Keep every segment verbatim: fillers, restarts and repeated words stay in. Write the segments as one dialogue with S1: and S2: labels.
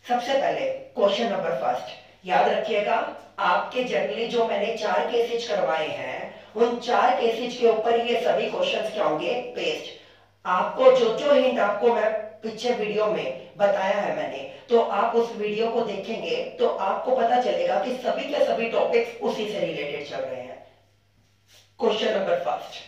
S1: सबसे पहले question number first याद रखिएगा, आपके जनरली जो मैंने चार केसेज करवाए हैं उन चार केसेज के ऊपर ये सभी क्वेश्चंस क्या होंगे, बेस्ड। आपको जो जो हिंट आपको मैं पीछे वीडियो में बताया है मैंने, तो आप उस वीडियो को देखेंगे तो आपको पता चलेगा कि सभी के सभी टॉपिक्स उसी से रिलेटेड चल रहे हैं। Question number first,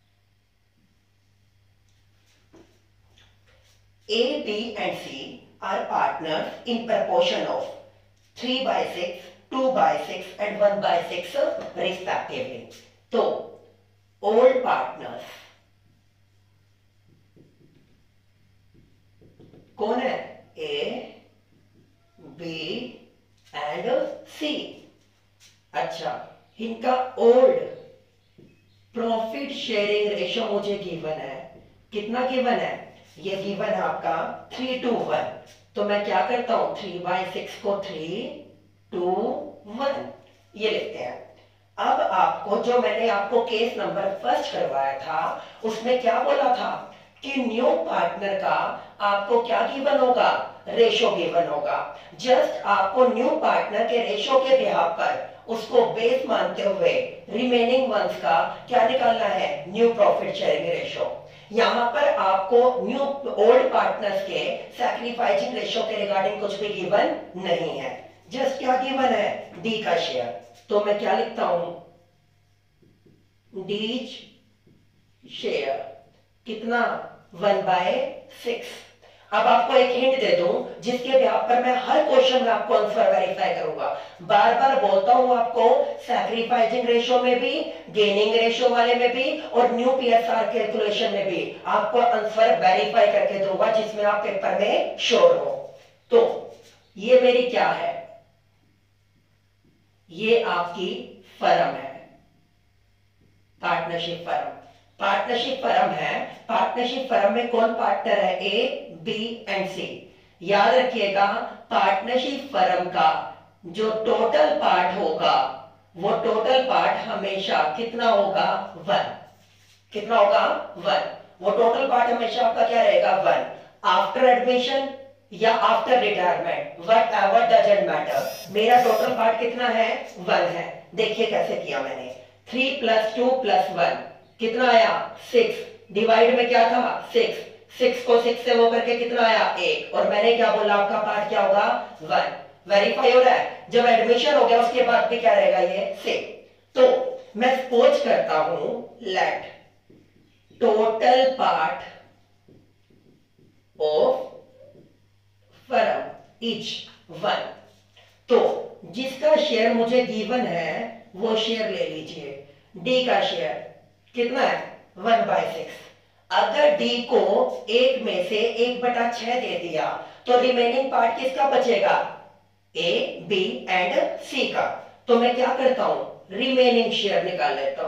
S1: A, B and C are partners in proportion of three by six, two by six and one by six respectively. तो all partners कौन है? A, B and C। अच्छा, इनका ओल्ड प्रॉफिट शेयरिंग रेशियो मुझे given है। कितना given है? ये गिवन है आपका थ्री टू वन। तो मैं क्या करता हूं, थ्री बाई सिक्स को थ्री टू वन ये लिखते हैं। अब आपको जो मैंने आपको केस नंबर फर्स्ट करवाया था उसमें क्या बोला था कि न्यू पार्टनर का आपको क्या गिवन होगा, रेशो गिवन होगा। जस्ट आपको न्यू पार्टनर के रेशो के बिहाफ पर उसको बेस मानते हुए रिमेनिंग वंस का क्या निकालना है, न्यू प्रॉफिट शेयरिंग रेशो। यहां पर आपको न्यू ओल्ड पार्टनर्स के सैक्रिफाइसिंग रेशो के रिगार्डिंग कुछ भी गिवन नहीं है। जस्ट क्या गिवन है, डी का शेयर। तो मैं क्या लिखता हूं, डी शेयर कितना, वन बाय सिक्स। अब आपको एक हिंट दे दूं जिसके बिहाफ पर मैं हर क्वेश्चन में आपको आंसर वेरीफाई करूंगा। बार बार बोलता हूं आपको, सैक्रिफाइसिंग रेशियो में भी, गेनिंग रेशियो वाले में भी और न्यू पीएसआर कैलकुलेशन में भी आपको आंसर वेरीफाई करके दूंगा जिसमें आप पेपर में श्योर हो। तो ये मेरी क्या है, ये आपकी फर्म है, पार्टनरशिप फर्म। पार्टनरशिप फर्म है, पार्टनरशिप फर्म में कौन पार्टनर है, ए, बी एंड सी। याद रखिएगा, पार्टनरशिप फर्म का जो टोटल पार्ट होगा वो टोटल पार्ट हमेशा कितना होगा, वन। कितना होगा, वन। वो टोटल पार्ट हमेशा आपका क्या रहेगा, वन। आफ्टर एडमिशन या after retirement, whatever doesn't matter, मेरा टोटल पार्ट कितना है, वन है। देखिए कैसे किया मैंने, three plus two plus one कितना आया, सिक्स। डिवाइड में क्या था, सिक्स। सिक्स को सिक्स से वो करके कितना आया, एट। और मैंने क्या बोला, आपका पार्ट क्या होगा, वन। वेरीफाई हो रहा है। जब एडमिशन हो गया उसके बाद भी क्या रहेगा, ये सेम। तो मैं सपोज करता हूं, let total part of firm each one. तो जिसका शेयर मुझे गिवन है वो शेयर ले लीजिए। डी का शेयर कितना है, वन बाय सिक्स। अगर डी को एक में से एक बटा छह दे दिया तो रिमेनिंग पार्ट किसका बचेगा, ए, बी एंड सी का। तो मैं क्या करता हूं, रिमेनिंग शेयर निकाल लेता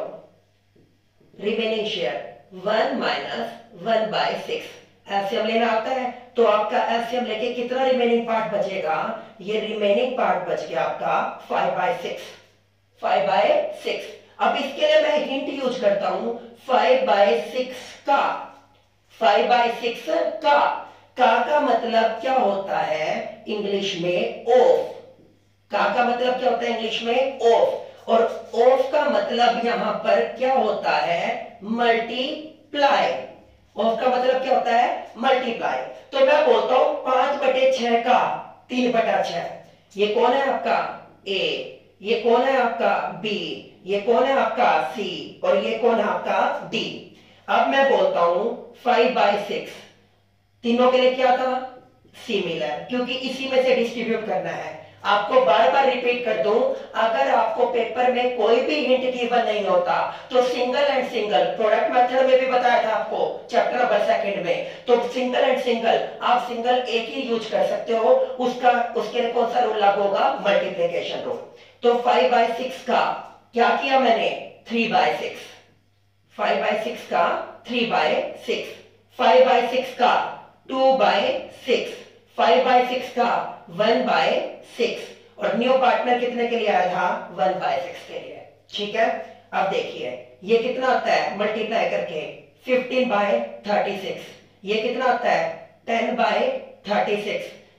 S1: हूं। Remaining share one minus one by six. LCM लेना आता है तो आपका एलसीएम लेके कितना रिमेनिंग पार्ट बचेगा, ये रिमेनिंग पार्ट बच गया आपका five by six. Five by six. अब इसके लिए मैं हिंट यूज करता हूं, फाइव बाय सिक्स का। फाइव बाय सिक्स का का का मतलब क्या होता है इंग्लिश में, ऑफ। का का मतलब क्या होता है इंग्लिश में, ऑफ। और ऑफ का मतलब यहां पर क्या होता है, मल्टीप्लाई। ऑफ का मतलब क्या होता है, मल्टीप्लाई। तो मैं बोलता हूं पांच बटे छह का तीन बटा छह। ये कौन है आपका, ए। ये कौन है आपका, बी। ये कौन है आपका, सी। और ये कौन है आपका, डी। अब मैं बोलता हूं फाइव बाय सिक्स, तीनों के लिए क्या था, सिमिलर, क्योंकि इसी में से डिस्ट्रीब्यूट करना है। आपको बार बार रिपीट कर दूं, अगर आपको पेपर में कोई भी हिंट गिवन नहीं होता तो single and single, product method में भी बताया था आपको चैप्टर नंबर सेकंड में, तो सिंगल एंड सिंगल आप सिंगल एक ही यूज कर सकते हो। उसका उसके लिए कौन सा रूल लागू होगा, मल्टीप्लिकेशन रूल। तो फाइव बाय सिक्स का क्या किया मैंने, three by six. Five by six का three by six. Five by six का two by six. Five by six का वन बाय सिक्स। और न्यू पार्टनर कितने के लिए आया था, वन बाय सिक्स के लिए। ठीक है, अब देखिए ये कितना आता है मल्टीप्लाई करके, फिफ्टीन बाय थर्टी सिक्स। ये कितना आता है, टेन बाय थर्टी सिक्स।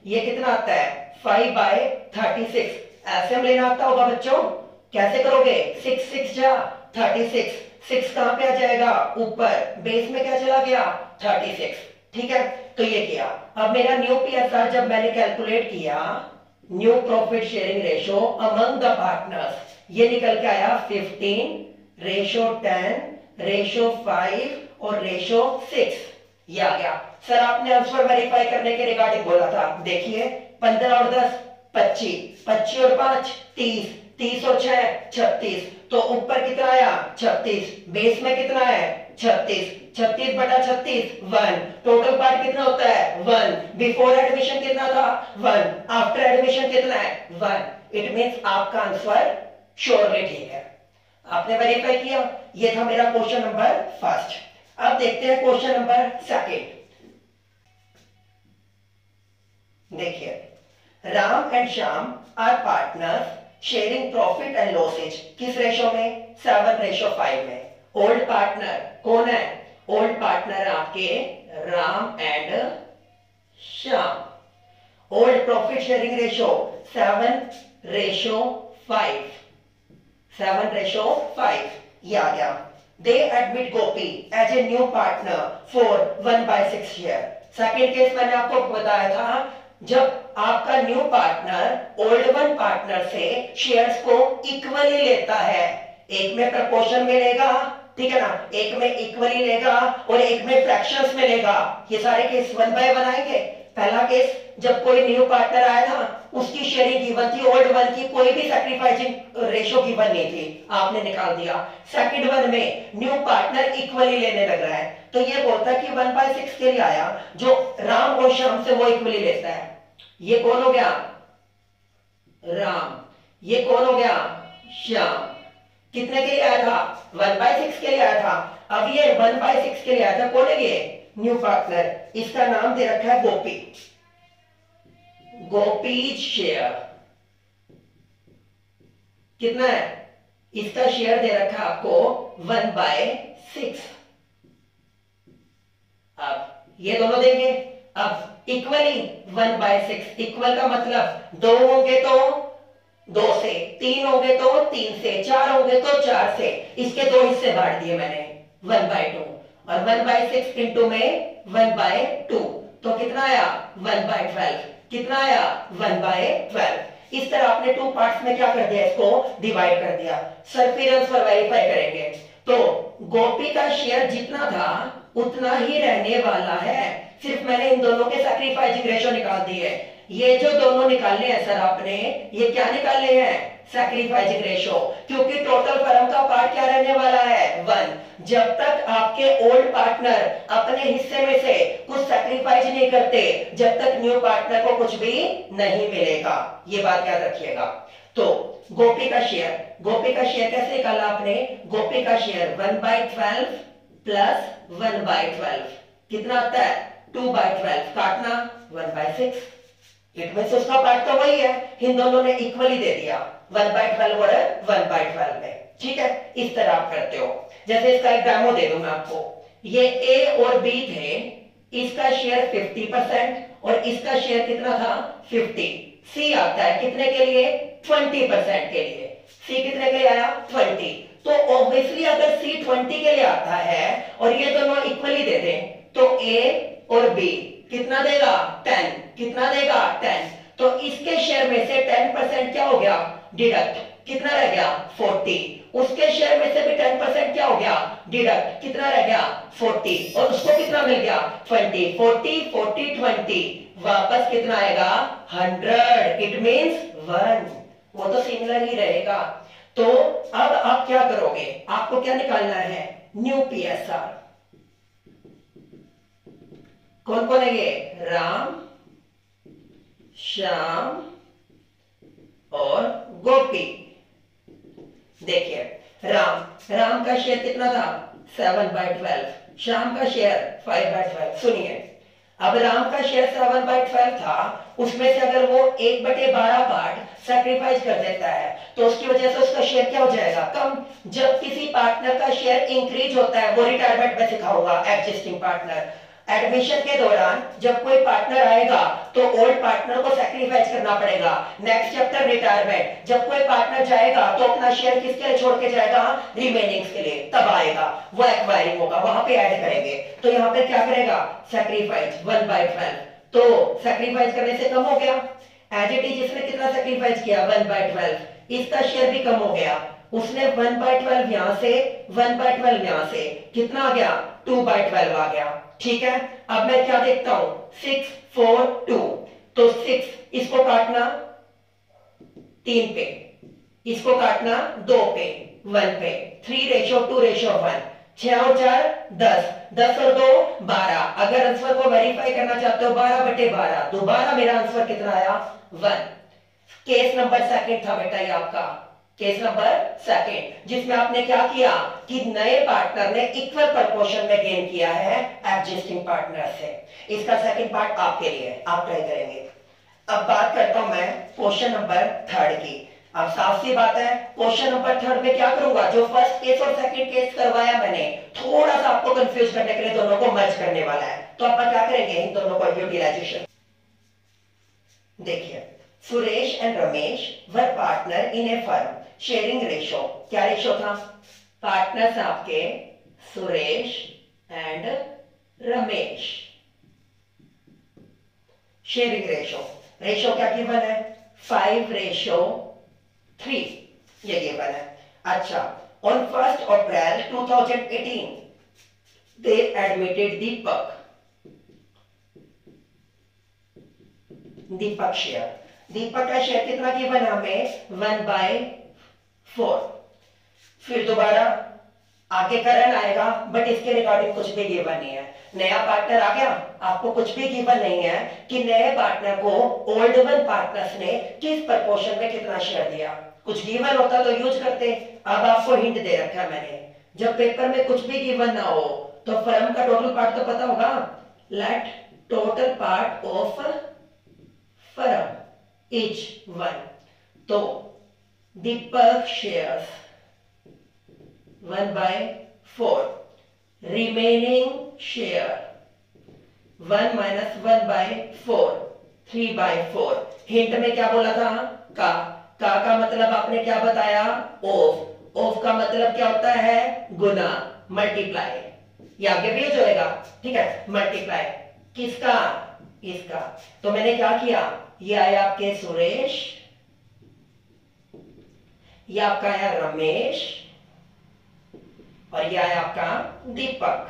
S1: ये कितना आता है फाइव बाय थर्टी सिक्स। ऐसे हम लेना आता होगा बच्चों, कैसे करोगे, सिक्स सिक्स जा थर्टी सिक्स, सिक्स कहां पे आ जाएगा ऊपर, बेस में क्या चला गया थर्टी सिक्स, ठीक है। तो ये किया। अब मेरा न्यू पीएसआर जब मैंने कैलकुलेट किया, new profit sharing ratio among the partners, ये निकल के आया fifteen ratio ten ratio five और रेशो सिक्स, ये आ गया। सर आपने आंसर वेरीफाई करने के रिगार्डिंग बोला था, देखिए पंद्रह और दस पच्चीस, पच्चीस और पांच तीस, तीस और छह छत्तीस, तो ऊपर कितना आया छत्तीस, बेस में कितना है छत्तीस, छत्तीस बटा छत्तीस वन, टोटल पार्ट कितना होता है वन, बिफोर एडमिशन कितना था वन, आफ्टर एडमिशन कितना है वन। इट मींस आपका आंसर श्योरली ठीक है, आपने वेरीफाई किया। ये था मेरा क्वेश्चन नंबर फर्स्ट। अब देखते हैं क्वेश्चन नंबर सेकंड। देखिए, Ram and Shyam are partners sharing profit and losses, किस रेशो में, सेवन रेशो फाइव में। ओल्ड पार्टनर कौन है, ओल्ड पार्टनर आपके Ram and Shyam. Old profit sharing ratio seven ratio five, seven ratio five, ये आ गया। They admit Gopi as a new partner for one by six share. Second case मैंने आपको बताया था, जब आपका new partner old one partner से शेयर्स को इक्वली लेता है, एक में प्रपोर्शन में लेगा, ठीक है ना, एक में इक्वली लेगा और एक में फ्रैक्शंस में लेगा। ये सारे केस वन बाय वन आएंगे। पहला केस जब कोई न्यू पार्टनर आया था, उसकी शेयरिंग गिवन थी, ओल्ड वन की कोई भी सैक्रिफाइसिंग रेशो गिवन नहीं थी, आपने निकाल दिया। सेकंड वन में न्यू पार्टनर इक्वली लेने लग रहा है, तो ये बोलता है कि वन बाय सिक्स के लिए आया, जो राम और श्याम से वो इक्वली लेता है। ये कौन हो गया राम, ये कौन हो गया श्याम। कितने के लिए आया था वन बाय सिक्स के लिए आया था। अब ये वन बाय सिक्स के लिए आया था, कौन है ये न्यू पार्टनर, इसका नाम दे रखा है गोपी, गोपीज शेयर। कितना है, इसका शेयर दे रखा है आपको वन बाय सिक्स। अब ये दोनों देंगे, अब equally one by six, equal का मतलब दो होंगे तो दो से, तीन होंगे तो तीन से, चार होंगे तो चार से, इसके दो हिस्से बांट दिए मैंने वन बाय टू, और वन बाय सिक्स इंटू में वन बाय टू, तो कितना आया वन बाय ट्वेल्व, कितना आया वन बाय ट्वेल्व। इस तरह आपने टू पार्ट्स में क्या कर दिया, इसको डिवाइड कर दिया। सर फिर आंसर वेरीफाई करेंगे, तो गोपी का शेयर जितना था उतना ही रहने वाला है, सिर्फ मैंने इन दोनों के सैक्रिफाइसिंग रेशो निकाल दी है। ये जो दोनों निकालने हैं सर आपने, ये क्या निकालने हैं सैक्रिफाइसिंग रेशो, क्योंकि टोटल फर्म का पार्ट क्या रहने वाला है वन। जब तक आपके ओल्ड पार्टनर अपने हिस्से में से कुछ सैक्रिफाइस नहीं करते, जब तक न्यू पार्टनर को कुछ भी नहीं मिलेगा, ये बात याद रखिएगा। तो गोपी का शेयर, गोपी का शेयर कैसे निकाला आपने, गोपी का share one by twelve plus one by twelve कितना आता है टू बाय ट्वेल्व, काटना one by six, it means उसका पार्ट तो वही है, इन दोनों ने इक्वली दे दिया वन बाय ट्वेल्व और वन बाय ट्वेल्व में, ठीक है। इस तरह आप करते हो। जैसे इसका एक डेमो दे दूं मैं आपको, ये ए और बी थे, इसका शेयर फिफ्टी परसेंट और इसका शेयर कितना था फिफ्टी। सी आता है कितने के लिए ट्वेंटी परसेंट के लिए, सी कितने के लिए आया ट्वेंटी। तो ऑब्वियसली अगर सी ट्वेंटी के लिए आता है और ये दोनों इक्वली दे दें, तो ए और बी कितना देगा टेन, कितना देगा टेन, तो इसके शेयर में से टेन परसेंट क्या हो गया डिडक्ट, कितना रह गया फोर्टी, उसके शेयर में से भी टेन परसेंट क्या हो गया डिडक्ट, कितना रह गया फोर्टी, और उसको कितना मिल गया ट्वेंटी, फोर्टी फोर्टी ट्वेंटी, वापस कितना आएगा हंड्रेड, इट मींस वन, वो तो सिमिलर ही रहेगा। तो अब आप क्या करोगे, आपको क्या निकालना है न्यू पीएसआर। कौन कौन है ये, राम श्याम और गोपी। देखिए राम, राम का शेयर कितना था सेवन बाय ट्वेल्व, श्याम का शेयर फाइव बाय ट्वेल्व। सुनिए, अब राम का शेयर सेवन बाय ट्वेल्व था, उसमें से अगर वो एक बटे बारह पार्ट सैक्रिफाइस कर देता है तो उसकी वजह से उसका शेयर क्या हो जाएगा कम। जब किसी पार्टनर का शेयर इंक्रीज होता है, वो रिटायरमेंट में सिखाऊंगा एग्जिस्टिंग पार्टनर, एडमिशन के दौरान जब कोई पार्टनर आएगा तो ओल्ड पार्टनर को सैक्रिफाइस करना पड़ेगा। नेक्स्ट चैप्टर रिटायरमेंट, जब कोई पार्टनर जाएगा तो अपना शेयर किसके लिए छोड़ के जाएगा, रिमेनिंग्स के लिए, तब आएगा वो एक्वायरिंग होगा, वहां पे ऐड करेंगे। तो यहाँ पे क्या करेगा, सैक्रिफाइस वन बाई ट्वेल्व, तो सैक्रिफाइस करने से कम हो गया। एज इट इज इसने कितना सैक्रिफाइस किया, वन बाई ट्वेल्व, इसका शेयर भी कम हो गया। उसने वन बाई ट्वेल्व यहां से, वन बाई ट्वेल्व यहां से, कितना आ गया, टू बाई ट्वेल्व आ गया। ठीक है, अब मैं क्या देखता हूं, सिक्स फोर टू, तो सिक्स इसको काटना तीन पे, इसको काटना दो पे, वन पे, three ratio two ratio one, छह और चार दस, दस और दो बारह। अगर आंसर को वेरीफाई करना चाहते हो बारह बटे बारह, दोबारा मेरा आंसर कितना आया, वन। केस नंबर सेकंड था बेटा ये आपका, केस नंबर सेकंड, जिसमें आपने क्या किया कि नए पार्टनर ने इक्वल प्रोपोर्शन में गेन किया है एग्जिस्टिंग पार्टनर से। इसका सेकंड पार्ट आपके लिए, आप ट्राई करेंगे। अब बात करता हूं मैं क्वेश्चन नंबर थर्ड की। अब साफ सी बात है, क्वेश्चन नंबर थर्ड में क्या करूंगा, जो फर्स्ट केस और सेकंड केस करवाया मैंने, थोड़ा सा आपको कंफ्यूज करने के लिए दोनों को मर्ज करने वाला है। तो अपन क्या करेंगे, इन दोनों को यूटिलाइजेशन। देखिए, Suresh and Ramesh were partner in a firm sharing ratio, क्या रेशो था, पार्टनर्स आपके Suresh and Ramesh, sharing ratio, ratio क्या गिवन है, फाइव रेशो थ्री, ये गिवन है। अच्छा, on first April two thousand eighteen they admitted Deepak, Deepak share, Deepak का शेयर कितना गिवन है हमें, वन बाय फोर। फिर दोबारा आगे करण आएगा, बट इसके रिगार्डिंग कुछ भी गिवन नहीं है। नया पार्टनर आ गया, आपको कुछ भी गिवन नहीं है कि नए पार्टनर को ओल्ड वन पार्टनर्स ने किस प्रपोर्शन में कितना शेयर दिया। कुछ गिवन होता तो यूज करते। अब आपको हिंट दे रखा है मैंने, जब पेपर में कुछ भी गिवन ना हो तो फर्म का टोटल पार्ट तो पता होगा, let total part of firm is one, तो Deepak shares one by four, remaining share one minus one by four, three by four. Hint में क्या बोला था, का, का का मतलब आपने क्या बताया, ऑफ, ऑफ का मतलब क्या होता है, गुना, मल्टीप्लाई, ये आगे भी हो जाएगा, ठीक है, मल्टीप्लाई किसका, इसका। तो मैंने क्या किया, ये आया आपके सुरेश, ये आपका आया रमेश, और ये आया आपका दीपक।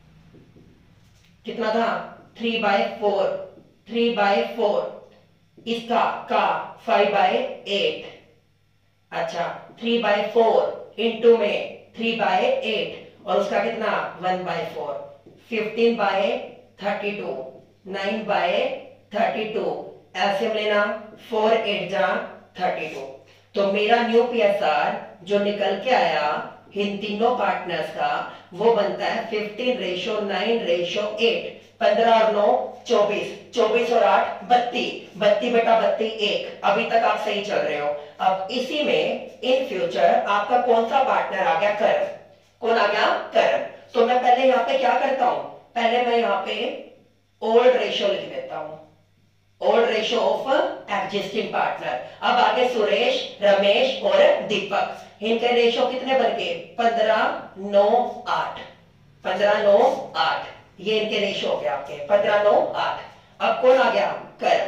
S1: कितना था, three by four, three by four, इसका का फाइव बाय एट। अच्छा, थ्री बाय फोर इंटू में थ्री बाय एट, और उसका कितना, one by four, fifteen by thirty two, nine by thirty two, LCM लेना, फोर एट जा थर्टी टू। तो मेरा न्यू पीएसआर जो निकल के आया इन तीनों पार्टनर्स का, वो बनता है fifteen ratio nine ratio eight, पंद्रह और नौ चौबीस, चौबीस और आठ बत्तीस, बत्तीस बेटा बत्तीस एक। अभी तक आप सही चल रहे हो। अब इसी में इन फ्यूचर आपका कौन सा पार्टनर आ गया, कर्म, कौन आ गया, कर्म। तो मैं पहले यहाँ पे क्या करता हूं, पहले मैं यहाँ पे ओल्ड रेशो लिख देता हूं, old ratio of existing partner. अब आगे सुरेश, रमेश और दीपक, इनके रेशो कितने बन गए, पंद्रह नौ आठ, पंद्रह नौ आठ, ये इनके रेशो हो गए आपके, पंद्रह नौ आठ। अब कौन आ गया, करण,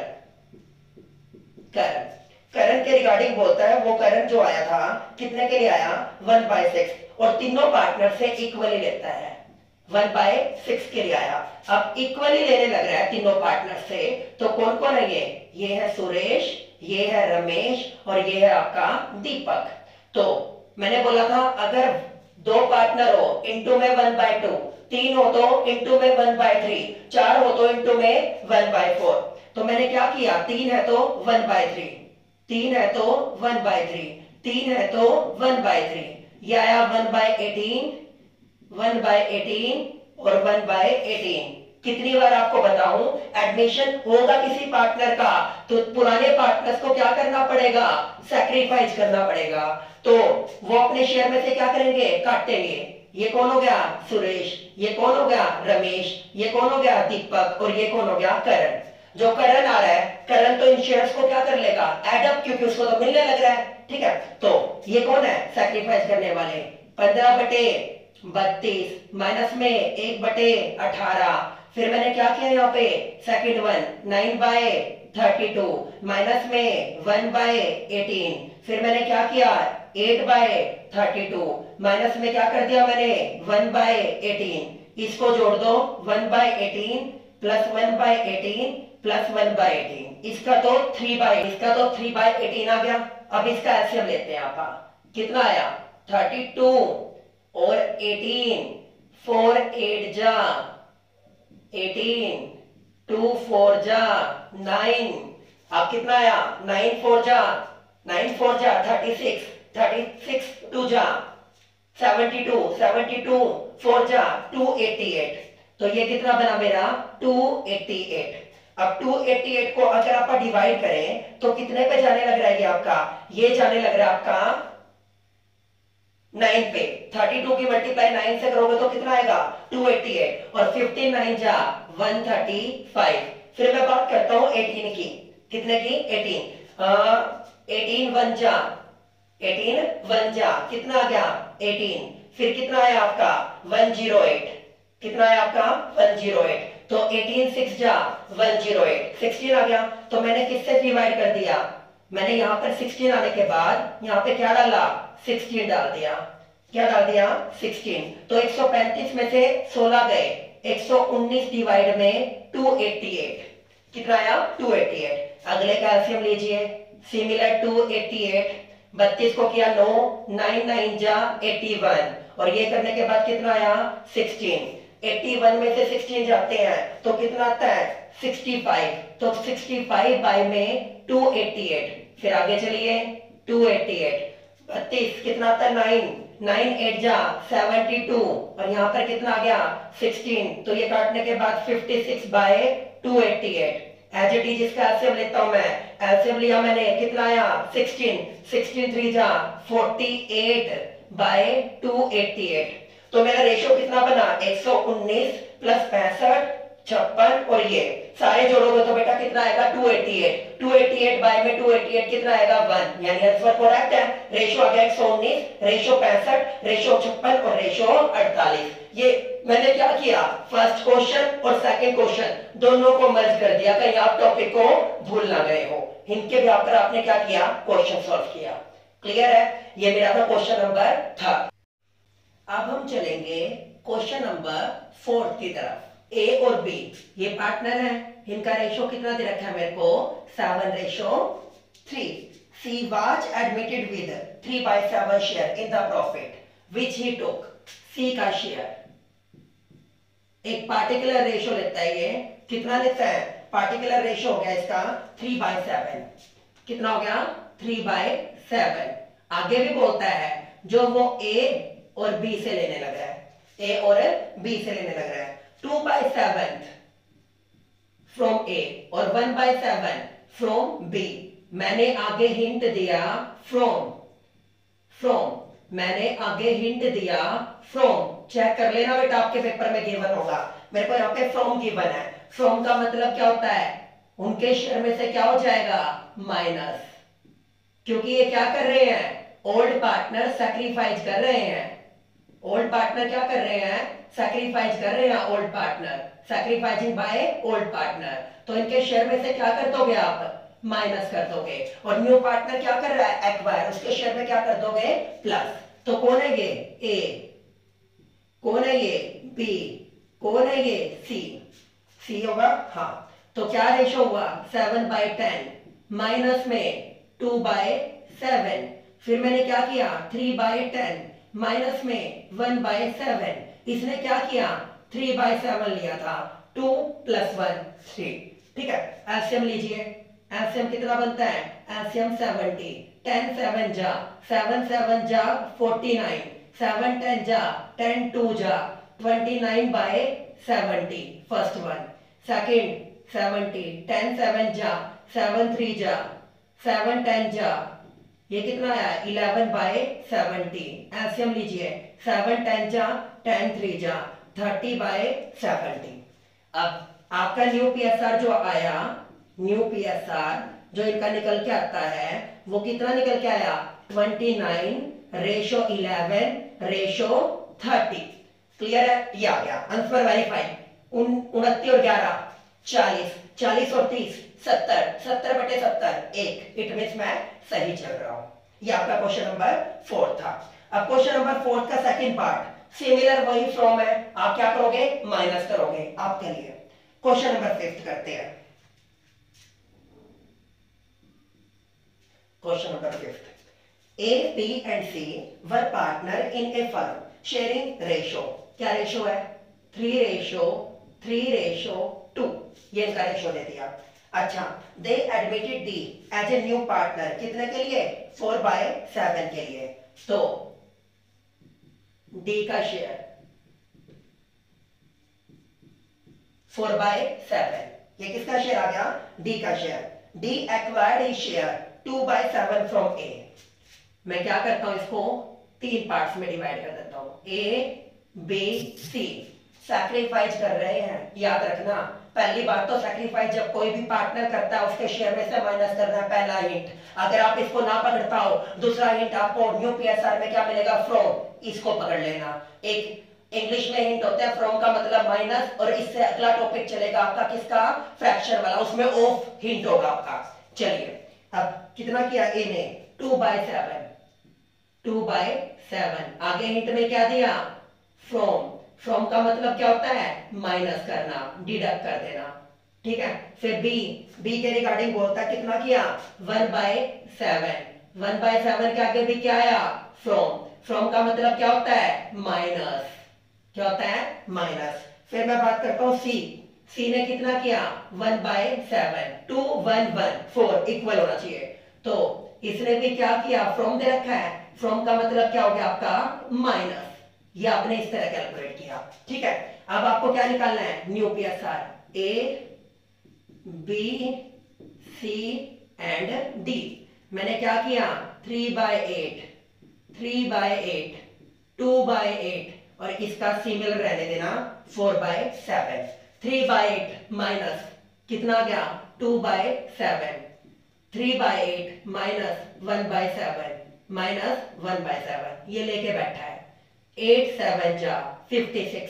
S1: करण, करण के रिगार्डिंग बोलता है, वो करण जो आया था कितने के लिए आया, वन बाय सिक्स, और तीनों पार्टनर से इक्वली लेता है, वन बाय सिक्स के लिए आया। अब इक्वली लेने लग रहा है तीनों पार्टनर से, तो कौन कौन है ये, ये है सुरेश, ये है रमेश, और ये है आपका दीपक। तो मैंने बोला था अगर दो पार्टनर हो इंटू में वन बाय टू, तीन हो तो इंटू में वन बाय थ्री, चार हो तो इंटू में वन बाय फोर। तो मैंने क्या किया, तीन है तो वन बाय थ्री, तीन है तो वन बाय थ्री, तीन है तो वन बाय थ्री, ये आया one by eighteen, one by eighteen और वन बाय एटीन। कितनी बार आपको बताऊं, एडमिशन होगा किसी पार्टनर का तो पुराने पार्टनर्स को क्या करना पड़ेगा, सैक्रिफाइस करना पड़ेगा। तो वो अपने शेयर में से क्या करेंगे, काटेंगे, ये कौन हो गया सुरेश, ये कौन हो गया रमेश, ये कौन हो गया दीपक और ये कौन हो गया करण। जो करण आ रहा है, करण तो इन शेयर्स को क्या कर लेगा एड अप, क्योंकि उसको तो मिलने लग रहा है। ठीक है, तो ये कौन है सैक्रिफाइस करने वाले, पंद्रह बटे बत्तीस माइनस में एक बटे अठारह, फिर मैंने क्या किया यहाँ पे second one nine by thirty two minus में वन बाय एटीन, फिर मैंने क्या किया eight by thirty two minus में क्या कर दिया मैंने वन बाय एटीन, इसको जोड़ दो one by eighteen plus one by eighteen plus one by eighteen, इसका तो थ्री बाय इसका तो थ्री बाय एटीन आ गया। अब इसका एलसीएम लेते हैं आप, कितना आया थर्टी टू और एटीन, फोर एट जा एटीन, टू फोर जा नाइन, अब कितना आया नाइन फोर जा नाइन फोर जा thirty six, thirty six two जा seventy two, seventy two four जा टू एटी एट, तो ये कितना बना मेरा टू एटी एट। अब टू एटी एट को अगर आप डिवाइड करें तो कितने पे जाने लग रहा है ये आपका, ये जाने लग रहा है आपका नाइन पे, थर्टी टू की मल्टीप्लाई नाइन से करोगे तो कितना आएगा टू एटी एट और फिफ्टीन नाइन जा वन थर्टी फाइव। फिर मैं बात करता हूं एटीन की, कितने की एटीन, एटीन वन जा एटीन वन जा कितना आ गया एटीन, फिर कितना आया आपका वन जीरो एट, कितना आया आपका वन जीरो एट, तो एटीन सिक्स जा वन जीरो एट, सिक्सटीन आ गया। तो मैंने किससे डिवाइड कर दिया, मैंने यहाँ पर सिक्सटीन आने के बाद यहाँ पे क्या डाला सिक्सटीन डाल दिया, क्या डाल दिया सिक्सटीन, तो एक सौ पैंतीस में से सोलह गए, एक सौ उन्नीस डिवाइड में टू एटी एट, कितना आया टू एटी एट। अगले का एलसीएम लीजिए, सिमिलर टू एटी एट, बत्तीस को किया नौ, नाइन नाइन जा एटी वन और ये करने के बाद कितना आया सिक्सटीन, एटी वन में से सिक्सटीन जाते हैं तो कितना आता है सिक्सटी फाइव, तो सिक्सटी फाइव बाय में टू एटी एट, फिर आगे चलिए टू एटी एट, बत्तीस कितना आता है नाइन, नाइन एट जा सेवेंटी टू और यहाँ पर कितना आ गया सिक्सटीन, तो ये काटने के बाद fifty six by two eighty eight. As it is इसका एलसीएम लेता हूं मैं, एलसीएम लिया मैंने कितना आया सिक्सटीन, सिक्सटीन थ्री जा forty eight by two eighty eight, तो मेरा रेशियो कितना बना एक सौ उन्नीस प्लस पैंसठ छप्पन और ये सारे जोड़ोगे तो बेटा कितना आएगा two eighty eight, two eighty eight by में टू एटी एट कितना आएगा वन, यानी आंसर करेक्ट है। रेशियो आ गया एक सौ उन्नीस, रेशियो पैंसठ, रेशियो छप्पन और रेशियो अड़तालीस। ये मैंने क्या किया फर्स्ट क्वेश्चन और सेकंड क्वेश्चन दोनों को मर्ज कर दिया, कहीं आप टॉपिक को भूल ना गए हो, इनके भी आपका आपने क्या किया क्वेश्चन सॉल्व किया। क्लियर है, ये मेरा था क्वेश्चन नंबर था। अब हम चलेंगे क्वेश्चन नंबर फोर्थ की तरफ। ए और बी ये पार्टनर हैं, इनका रेशो कितना दे रखा है मेरे को seven ratio three. C was admitted with three by seven share in the profit which he took. C का शेयर एक पार्टिकुलर रेशो लेता है, ये कितना लेता है पार्टिकुलर रेशो हो गया इसका थ्री बाय सेवन, कितना हो गया थ्री बाय सेवन। आगे भी बोलता है जो वो ए और बी से लेने लग रहा है, ए और बी से लेने लग रहा है, two by seven from A और one by seven from B. मैंने आगे हिंट दिया फ्रॉम, फ्रॉम मैंने आगे हिंट दिया फ्रॉम, चेक कर लेना बेटा आपके पेपर में गिवन होगा, मेरे को यहाँ पे फ्रॉम गिवन है। फ्रॉम का मतलब क्या होता है उनके शेयर में से क्या हो जाएगा माइनस, क्योंकि ये क्या कर रहे हैं ओल्ड पार्टनर सैक्रिफाइस कर रहे हैं, ओल्ड पार्टनर क्या कर रहे हैं सैक्रिफाइस कर रहे हैं, old partner sacrificing by old partner, तो इनके शेयर में से क्या कर दोगे आप माइनस कर दोगे, और न्यू पार्टनर क्या कर रहा है एक्वायर, उसके शेयर में क्या कर दोगे प्लस। तो कौन है ये ए, कौन है ये बी, कौन है ये सी, सी होगा हाँ। तो क्या रेशो हुआ सेवन बाय टेन माइनस में टू बाय सेवन, फिर मैंने क्या किया थ्री बाय टेन माइनस में वन बाय सेवन, इसने क्या किया थ्री बाय सेवन लिया था, टू प्लस वन थ्री। ठीक है, एलसीएम लीजिए, एलसीएम कितना बनता है एलसीएम सेवेंटी, टेन सेवन जा सेवन सेवन जा फोर्टी नाइन, सेवन टेन जा टेन टू जा twenty nine by seventy first one, second seventy, ten seven जा सेवन थ्री जा सेवन टेन जा ये कितना आया इलेवन बाय सेवनटीन। एलसीएम लीजिए, सेवन टेन जा टेन थ्री जा थर्टी बाय सेवनटीन। अब आपका न्यू पीएसआर जो आया, न्यू पीएसआर जो इनका निकल के आता है वो कितना निकल के आया twenty nine ratio eleven ratio thirty. Clear है, ये आ गया आंसर वेरीफाई। उनतीस और ग्यारह चालीस, चालीस और तीस सत्तर, सत्तर बटे सत्तर एक। इट मींस मैं सही चल रहा हूं। ये आपका क्वेश्चन नंबर फोर था। अब क्वेश्चन नंबर फोर का सेकंड पार्ट सिमिलर वही फ्रॉम है, आप क्या करोगे माइनस करोगे आपके लिए। क्वेश्चन नंबर फिफ्थ करते हैं। Question number fifth, A, B and C were partner in a firm sharing ratio। क्या रेशो है three ratio three ratio two, ये इनका रेशो दे दिया। अच्छा, they admitted D as a new partner कितने के लिए फोर बाय सेवन के लिए। तो डी का शेयर फोर बाय सेवन, ये किसका शेयर आ गया डी का शेयर। D acquired share two by seven from A. मैं क्या करता हूं इसको तीन पार्ट्स में डिवाइड कर देता हूं, ए बी सी। सैक्रिफाइस कर रहे हैं, याद रखना। पहली बात तो सैक्रिफाइस जब कोई भी पार्टनर करता है उसके शेयर में से माइनस करना है, पहला हिंट। अगर आप इसको ना पकड़ पाओ, दूसरा हिंट आपको न्यू पीएसआर में क्या मिलेगा फ्रॉम, इसको पकड़ लेना। एक इंग्लिश में हिंट होता है फ्रॉम का मतलब माइनस, और इससे अगला टॉपिक चलेगा आपका किसका फ्रैक्शन वाला, उसमें ऑफ हिंट होगा आपका। चलिए अब कितना किया ए ने two by seven, two by seven. आगे हिंट में क्या दिया फ्रॉम, फ्रॉम का मतलब क्या होता है माइनस करना, डिडक्ट कर देना, ठीक है। फिर बी, बी के रिगार्डिंग बोलता है कितना किया one by seven, one by seven के आगे भी क्या आया फ्रॉम, फ्रॉम का मतलब क्या होता है माइनस, क्या होता है माइनस। फिर मैं बात करता हूं सी, सी ने कितना किया one by seven, two one one four equal होना चाहिए। तो इसने भी क्या किया फ्रॉम दे रखा है, फ्रॉम का मतलब क्या हो गया आपका माइनस, ये आपने इस तरह कैलकुलेट किया, ठीक है। अब आपको क्या निकालना है new PSR, A B C and D. मैंने क्या किया three by eight, three by eight, two by eight और इसका सिमिलर रहने देना four by seven. Three by eight minus कितना गया two by seven, three by eight minus one by seven minus one by seven, ये लेके बैठा है। एट सेवन जा फिफ्टी सिक्स,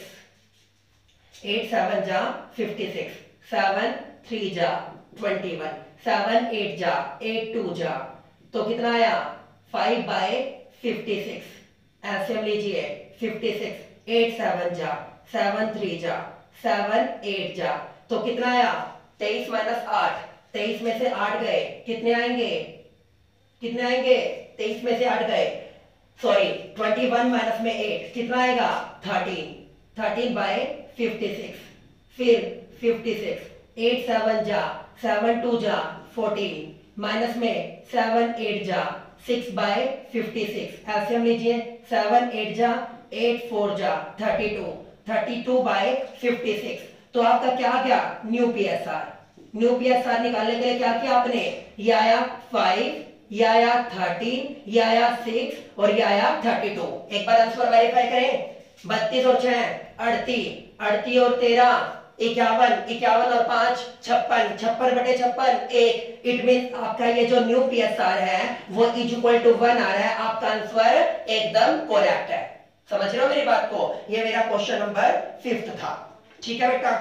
S1: एट सेवन जा फिफ्टी सिक्स, सेवन थ्री जा twenty one, seven eight जा एट टू जा, तो कितना आया five by fifty six. LCM लीजिए फिफ्टी सिक्स, एट सेवन जा सेवन थ्री जा सेवन एट जा, तो कितना आया तेईस माइनस आठ, तेईस में से आठ गए कितने आएंगे, कितने आएंगे तेईस में से आठ गए सॉरी ट्वेंटी वन माइनस में एट कितना आएगा thirteen, thirteen by fifty six. फिर फिफ्टी सिक्स, एट सेवन जा सेवन टू जा फोर्टीन माइनस में सेवन एट जा six by fifty six. LCM लीजिए सेवन एट जा एट फोर जा thirty two, thirty two by fifty six. तो आपका क्या आ गया न्यू पीएसआर। न्यू पीएसआर निकालने के लिए क्या किया आपने, ये आया फाइव, ये आया थर्टीन, ये आया सिक्स और ये आया थर्टी टू। एक बार आंसर वेरीफाई करें, बत्तीस और छह अड़तीस, अड़तीस और तेरह इक्यावन, इक्यावन और पांच छप्पन, छप्पन बटे छप्पन एक। इट मीन आपका ये जो न्यू पीएसआर है वो इज इक्वल टू वन आ रहा है। आपका आंसर एकदम करेक्ट है। समझ रहे हो मेरी बात को, ये मेरा क्वेश्चन नंबर फिफ्थ था, ठीक है बेटा।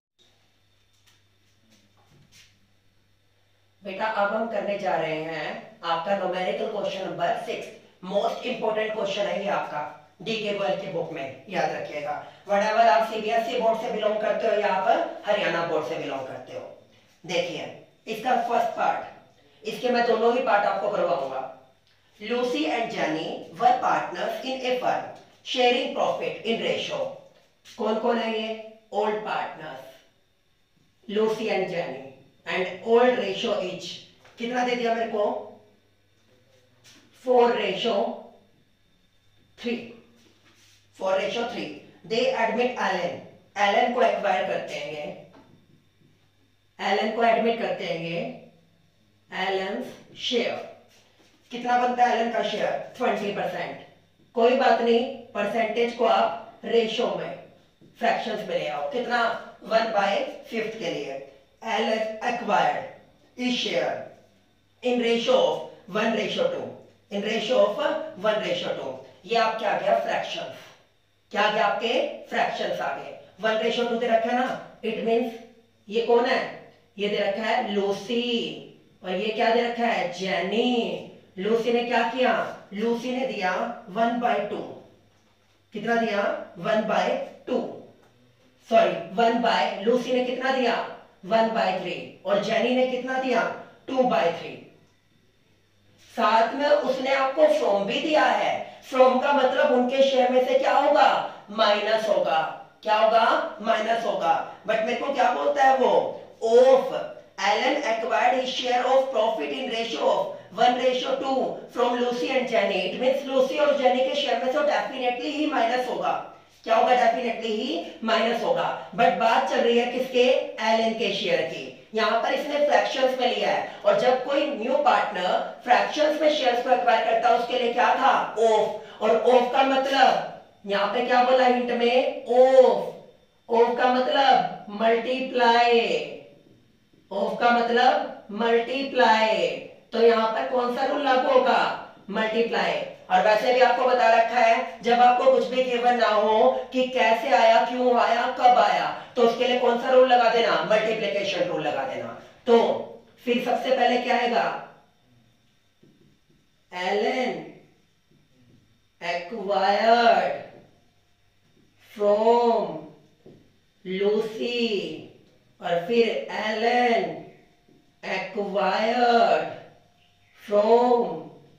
S1: बेटा अब हम करने जा रहे हैं आपका numerical question number six. Most important question है ये आपका डी के ट्वेल्व के बुक में, याद रखिएगा। व्हाटएवर आप सीबीएसई बोर्ड से बिलोंग करते हो या आप हरियाणा बोर्ड से बिलोंग करते हो। देखिए इसका फर्स्ट पार्ट, इसके मैं दोनों ही पार्ट आपको करवाऊंगा। Lucy and Jenny were partners in a firm sharing profit in ratio. कौन कौन है ये old partners, Lucy and Jenny, and old ratio is कितना दे दिया मेरे को four ratio three, four ratio three. They admit Alan, Alan को एक्वायर करते हैं, एलन को एडमिट करते हैं एलन शेयर। कितना बनता है एलन का शेयर? Twenty percent. कोई बात नहीं, परसेंटेज को आप रेशो में, फ्रैक्शंस में ले आओ। कितना? वन बाय फिफ्थ के लिए एलन एक्वायर्ड इस share in ratio of one ratio two, in ratio of one ratio two. ये आप क्या गया? फ्रैक्शंस। क्या गया? आपके फ्रैक्शंस आ गए। वन रेशो टू दे रखा है ना, इट मींस ये कौन है? ये दे रखा है लूसी, और ये क्या दे रखा है? जेनी। लूसी ने क्या किया? लूसी ने दिया वन बाय टू। कितना दिया? One by two, sorry one by, Lucy ने कितना दिया? वन बाय थ्री, और जेनी ने कितना दिया? Two by three. साथ में उसने आपको फ्रॉम भी दिया है। फ्रॉम का मतलब उनके शेयर में से क्या होगा? माइनस होगा। क्या होगा? माइनस होगा। बट मेरे को क्या बोलता है वो? Of Alan acquired his share of profit in ratio of one ratio two from Lucy and Jenny. It means Lucy और जेनी के शेयर में से डेफिनेटली ही माइनस होगा। क्या होगा? डेफिनेटली ही माइनस होगा। बट बात चल रही है किसके? एलन के शेयर की। यहां पर इसने फ्रैक्शंस में लिया है, और जब कोई न्यू पार्टनर फ्रैक्शंस में शेयर्स को एक्वायर करता है उसके लिए क्या था? ऑफ। और ऑफ का मतलब यहां पे क्या बोला हिंट में? ऑफ। ऑफ का मतलब मल्टीप्लाई। ऑफ का मतलब मल्टीप्लाई। तो यहां पर कौन सा रूल लागू होगा? मल्टीप्लाई। और वैसे भी आपको बता रखा है, जब आपको कुछ भी गिवन ना हो कि कैसे आया, क्यों आया, कब आया, तो उसके लिए कौन सा रूल लगा देना? मल्टीप्लिकेशन रूल लगा देना। तो फिर सबसे पहले क्या आएगा? एलन एक्वायर्ड फ्रॉम लूसी, और फिर Alan acquired from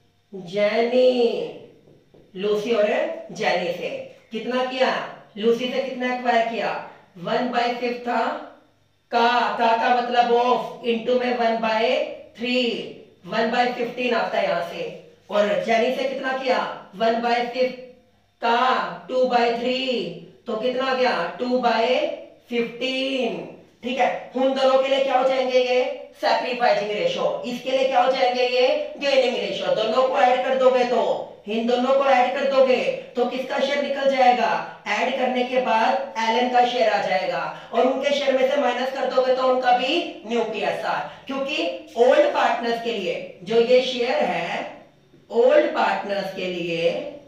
S1: Jenny. Lucy और जेनी से कितना किया? लूसी से कितना एक्वायर किया? वन बाय फिफ्थ था। का का का मतलब ऑफ, इनटू में one by three, one by fifteen आता है यहां से। और जेनी से कितना किया? वन बाय फिफ्थ का टू बाय थ्री, तो कितना आ गया? Two by fifteen. ठीक है, उन दोनों के लिए क्या हो जाएंगे? ये सैक्रिफाइसिंग रेशो। इसके लिए क्या हो जाएंगे? ये गेनिंग रेशो। दोनों को ऐड कर दोगे तो, इन दोनों को ऐड कर दोगे तो किसका शेयर निकल जाएगा? ऐड करने के बाद एलन का शेयर आ जाएगा, और उनके शेयर में से माइनस कर दोगे तो उनका भी न्यू पीएसआर। क्योंकि ओल्ड पार्टनर्स के लिए जो ये शेयर है, ओल्ड पार्टनर्स के लिए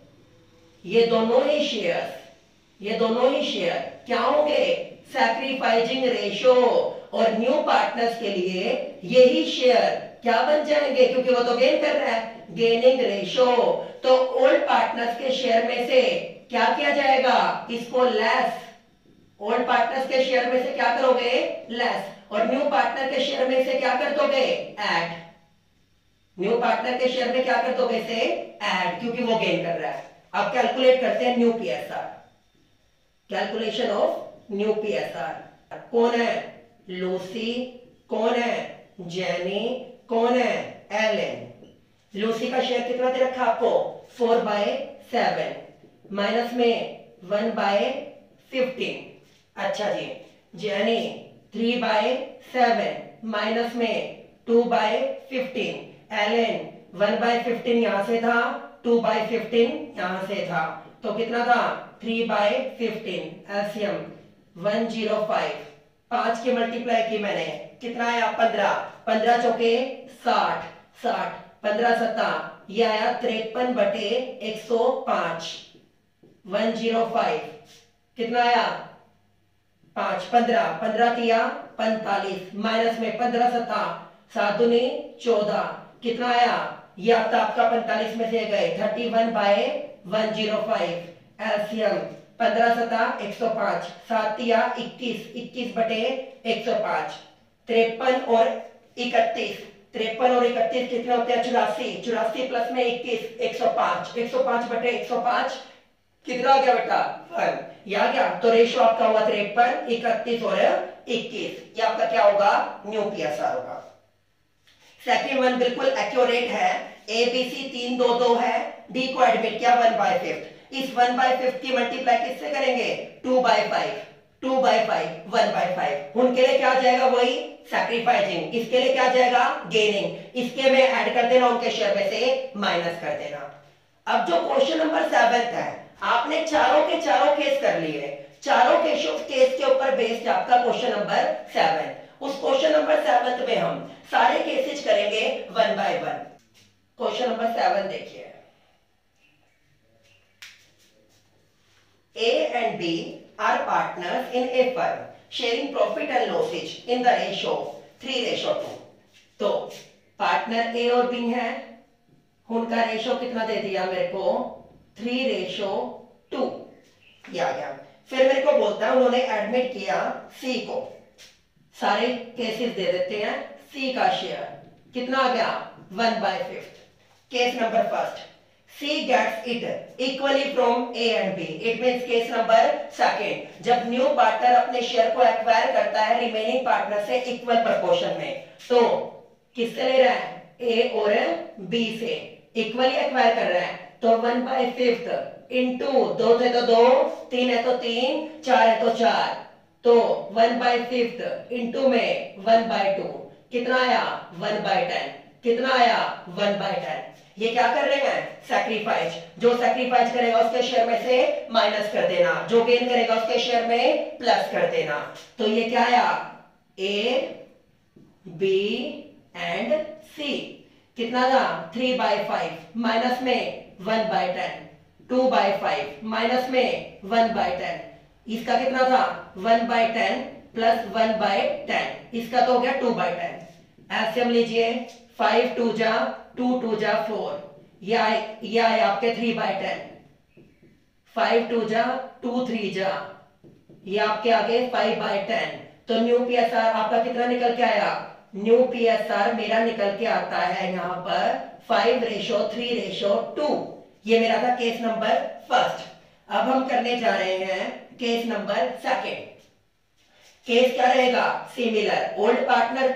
S1: ये दोनों ही शेयर, ये दोनों ही शेयर क्या होंगे? Sacrificing ratio. और न्यू पार्टनर्स के लिए यही शेयर क्या बन जाएंगे? क्योंकि वो तो गेन कर रहा है, गेनिंग रेशो। तो ओल्ड पार्टनर्स के शेयर में से क्या किया जाएगा? इसको लेस। ओल्ड पार्टनर्स के शेयर में से क्या करोगे? लेस। और न्यू पार्टनर के शेयर में से क्या कर दोगे? ऐड। न्यू पार्टनर के शेयर में क्या कर दोगे? से ऐड, क्योंकि वो गेन कर रहा है। अब कैलकुलेट करते हैं new PSR. Calculation of new PSR. कौन है? लूसी। कौन है? जेनी। कौन है? एलन। लूसी का शेयर कितना दे रखा आपको? फोर बाय सेवन, माइनस में वन बाय फिफ्टीन। अच्छा जी, Jenny three by seven, minus में two by fifteen. Alan one by fifteen यहां से था, टू बाय फिफ्टीन यहां से था, तो कितना था? Three by fifteen. LCM one zero five. पांच के मल्टीप्लाई की मैंने, कितना आया? पंद्रह। पंद्रह चौके साठ, साठ पंद्रह सत्ता, ये आया तिरपन बटे एक सौ पांच। वन जीरो फाइव कितना आया? पांच। पंद्रह, पंद्रह किया पैंतालीस, माइनस में पंद्रह सत्ता, सात दूनी चौदह, कितना आया? ये आपका आपका पैंतालीस में से गए, thirty one by one zero five. LCM पंद्रह सता एक सौ पांच, सात या इक्कीस, इक्कीस बटे एक सौ पांच। तिरपन और इकतीस, तिरपन और इकतीस कितने होते हैं? चौरासी, चौरासी प्लस में इक्कीस, एक सौ पांच, एक सौ पांच बटे एक सौ पांच, कितना आ गया बेटा? वन। ये आ गया। तो रेशो आपका हुआ तिरपन, इकतीस और इक्कीस। ये आपका क्या होगा? न्यू पीएसआर होगा। सेकंड वन बिल्कुल एक्यूरेट है। ए बी सी तीन दो दो है, डी को एडमिट किया वन बाय फिफ्थ। इस वन बाय फिफ्थ की मल्टीप्लाई किससे करेंगे? Two by five. Two by five, one by five. उनके लिए क्या आ जाएगा, वही सैक्रिफाइसिंग। इसके लिए क्या आ जाएगा, गेनिंग। इसके में ऐड कर देना, उनके शेयर में से माइनस कर देना। अब जो क्वेश्चन नंबर सेवन है, आपने चारों के चारों केस कर लिए, चारों केसों केस के ऊपर बेस्ड आपका क्वेश्चन नंबर सेवन। उस क्वेश्चन नंबर सेवन में हम सारे केसेस करेंगे one by one. Question number seven देखिए, A and B are partners in a firm sharing profit and losses in the ratio three ratio two. तो partner A और B है, उनका ratio कितना दे दिया मेरे को, थ्री रेशो टू, ये आ गया। फिर मेरे को बोलता है उन्होंने एडमिट किया सी को, सारे केसेस दे देते हैं। सी का शेयर कितना आ गया, one by fifth. Case number first, C gets it equally from A and B. It means case number second, जब न्यू पार्टनर अपने शेयर को एक्वायर करता है रिमेनिंग पार्टनर से इक्वल प्रोपोर्शन में, तो किससे ले रहा है, ए और बी से इक्वली एक्वायर कर रहा है। तो वन बाय फिफ्थ इंटू दो थे तो दो, तीन है तो तीन, चार है तो चार, तो वन बाय फिफ्थ इंटू में वन बाय टू, कितना आया, वन बाय टेन। कितना आया, वन बाय टेन। ये क्या कर रहे हैं, सैक्रिफाइस। जो सैक्रिफाइस करेगा उसके शेयर में से माइनस कर देना, जो गेन करेगा उसके शेयर में प्लस कर देना। तो ये क्या आया, ए बी एंड सी, कितना था, थ्री बाय फाइव माइनस में one by ten, two by five minus में वन बाय टेन, इसका कितना था, one by ten plus one by ten, इसका तो हो गया टू बाय टेन। एलसीएम लीजिए, फाइव टू जा टू, टू जा फोर, या या आपके three by ten, five two जा टू, थ्री जा, ये आपके आगे फाइव बाय टेन। तो न्यू पीएसआर आपका कितना निकल के आया, न्यू पीएसआर मेरा निकल के आता है यहाँ पर five ratio three ratio two. ये मेरा था केस नंबर फर्स्ट। अब हम करने जा रहे हैं केस नंबर सेकंड। केस क्या रहेगा, सिमिलर, ओल्ड पार्टनर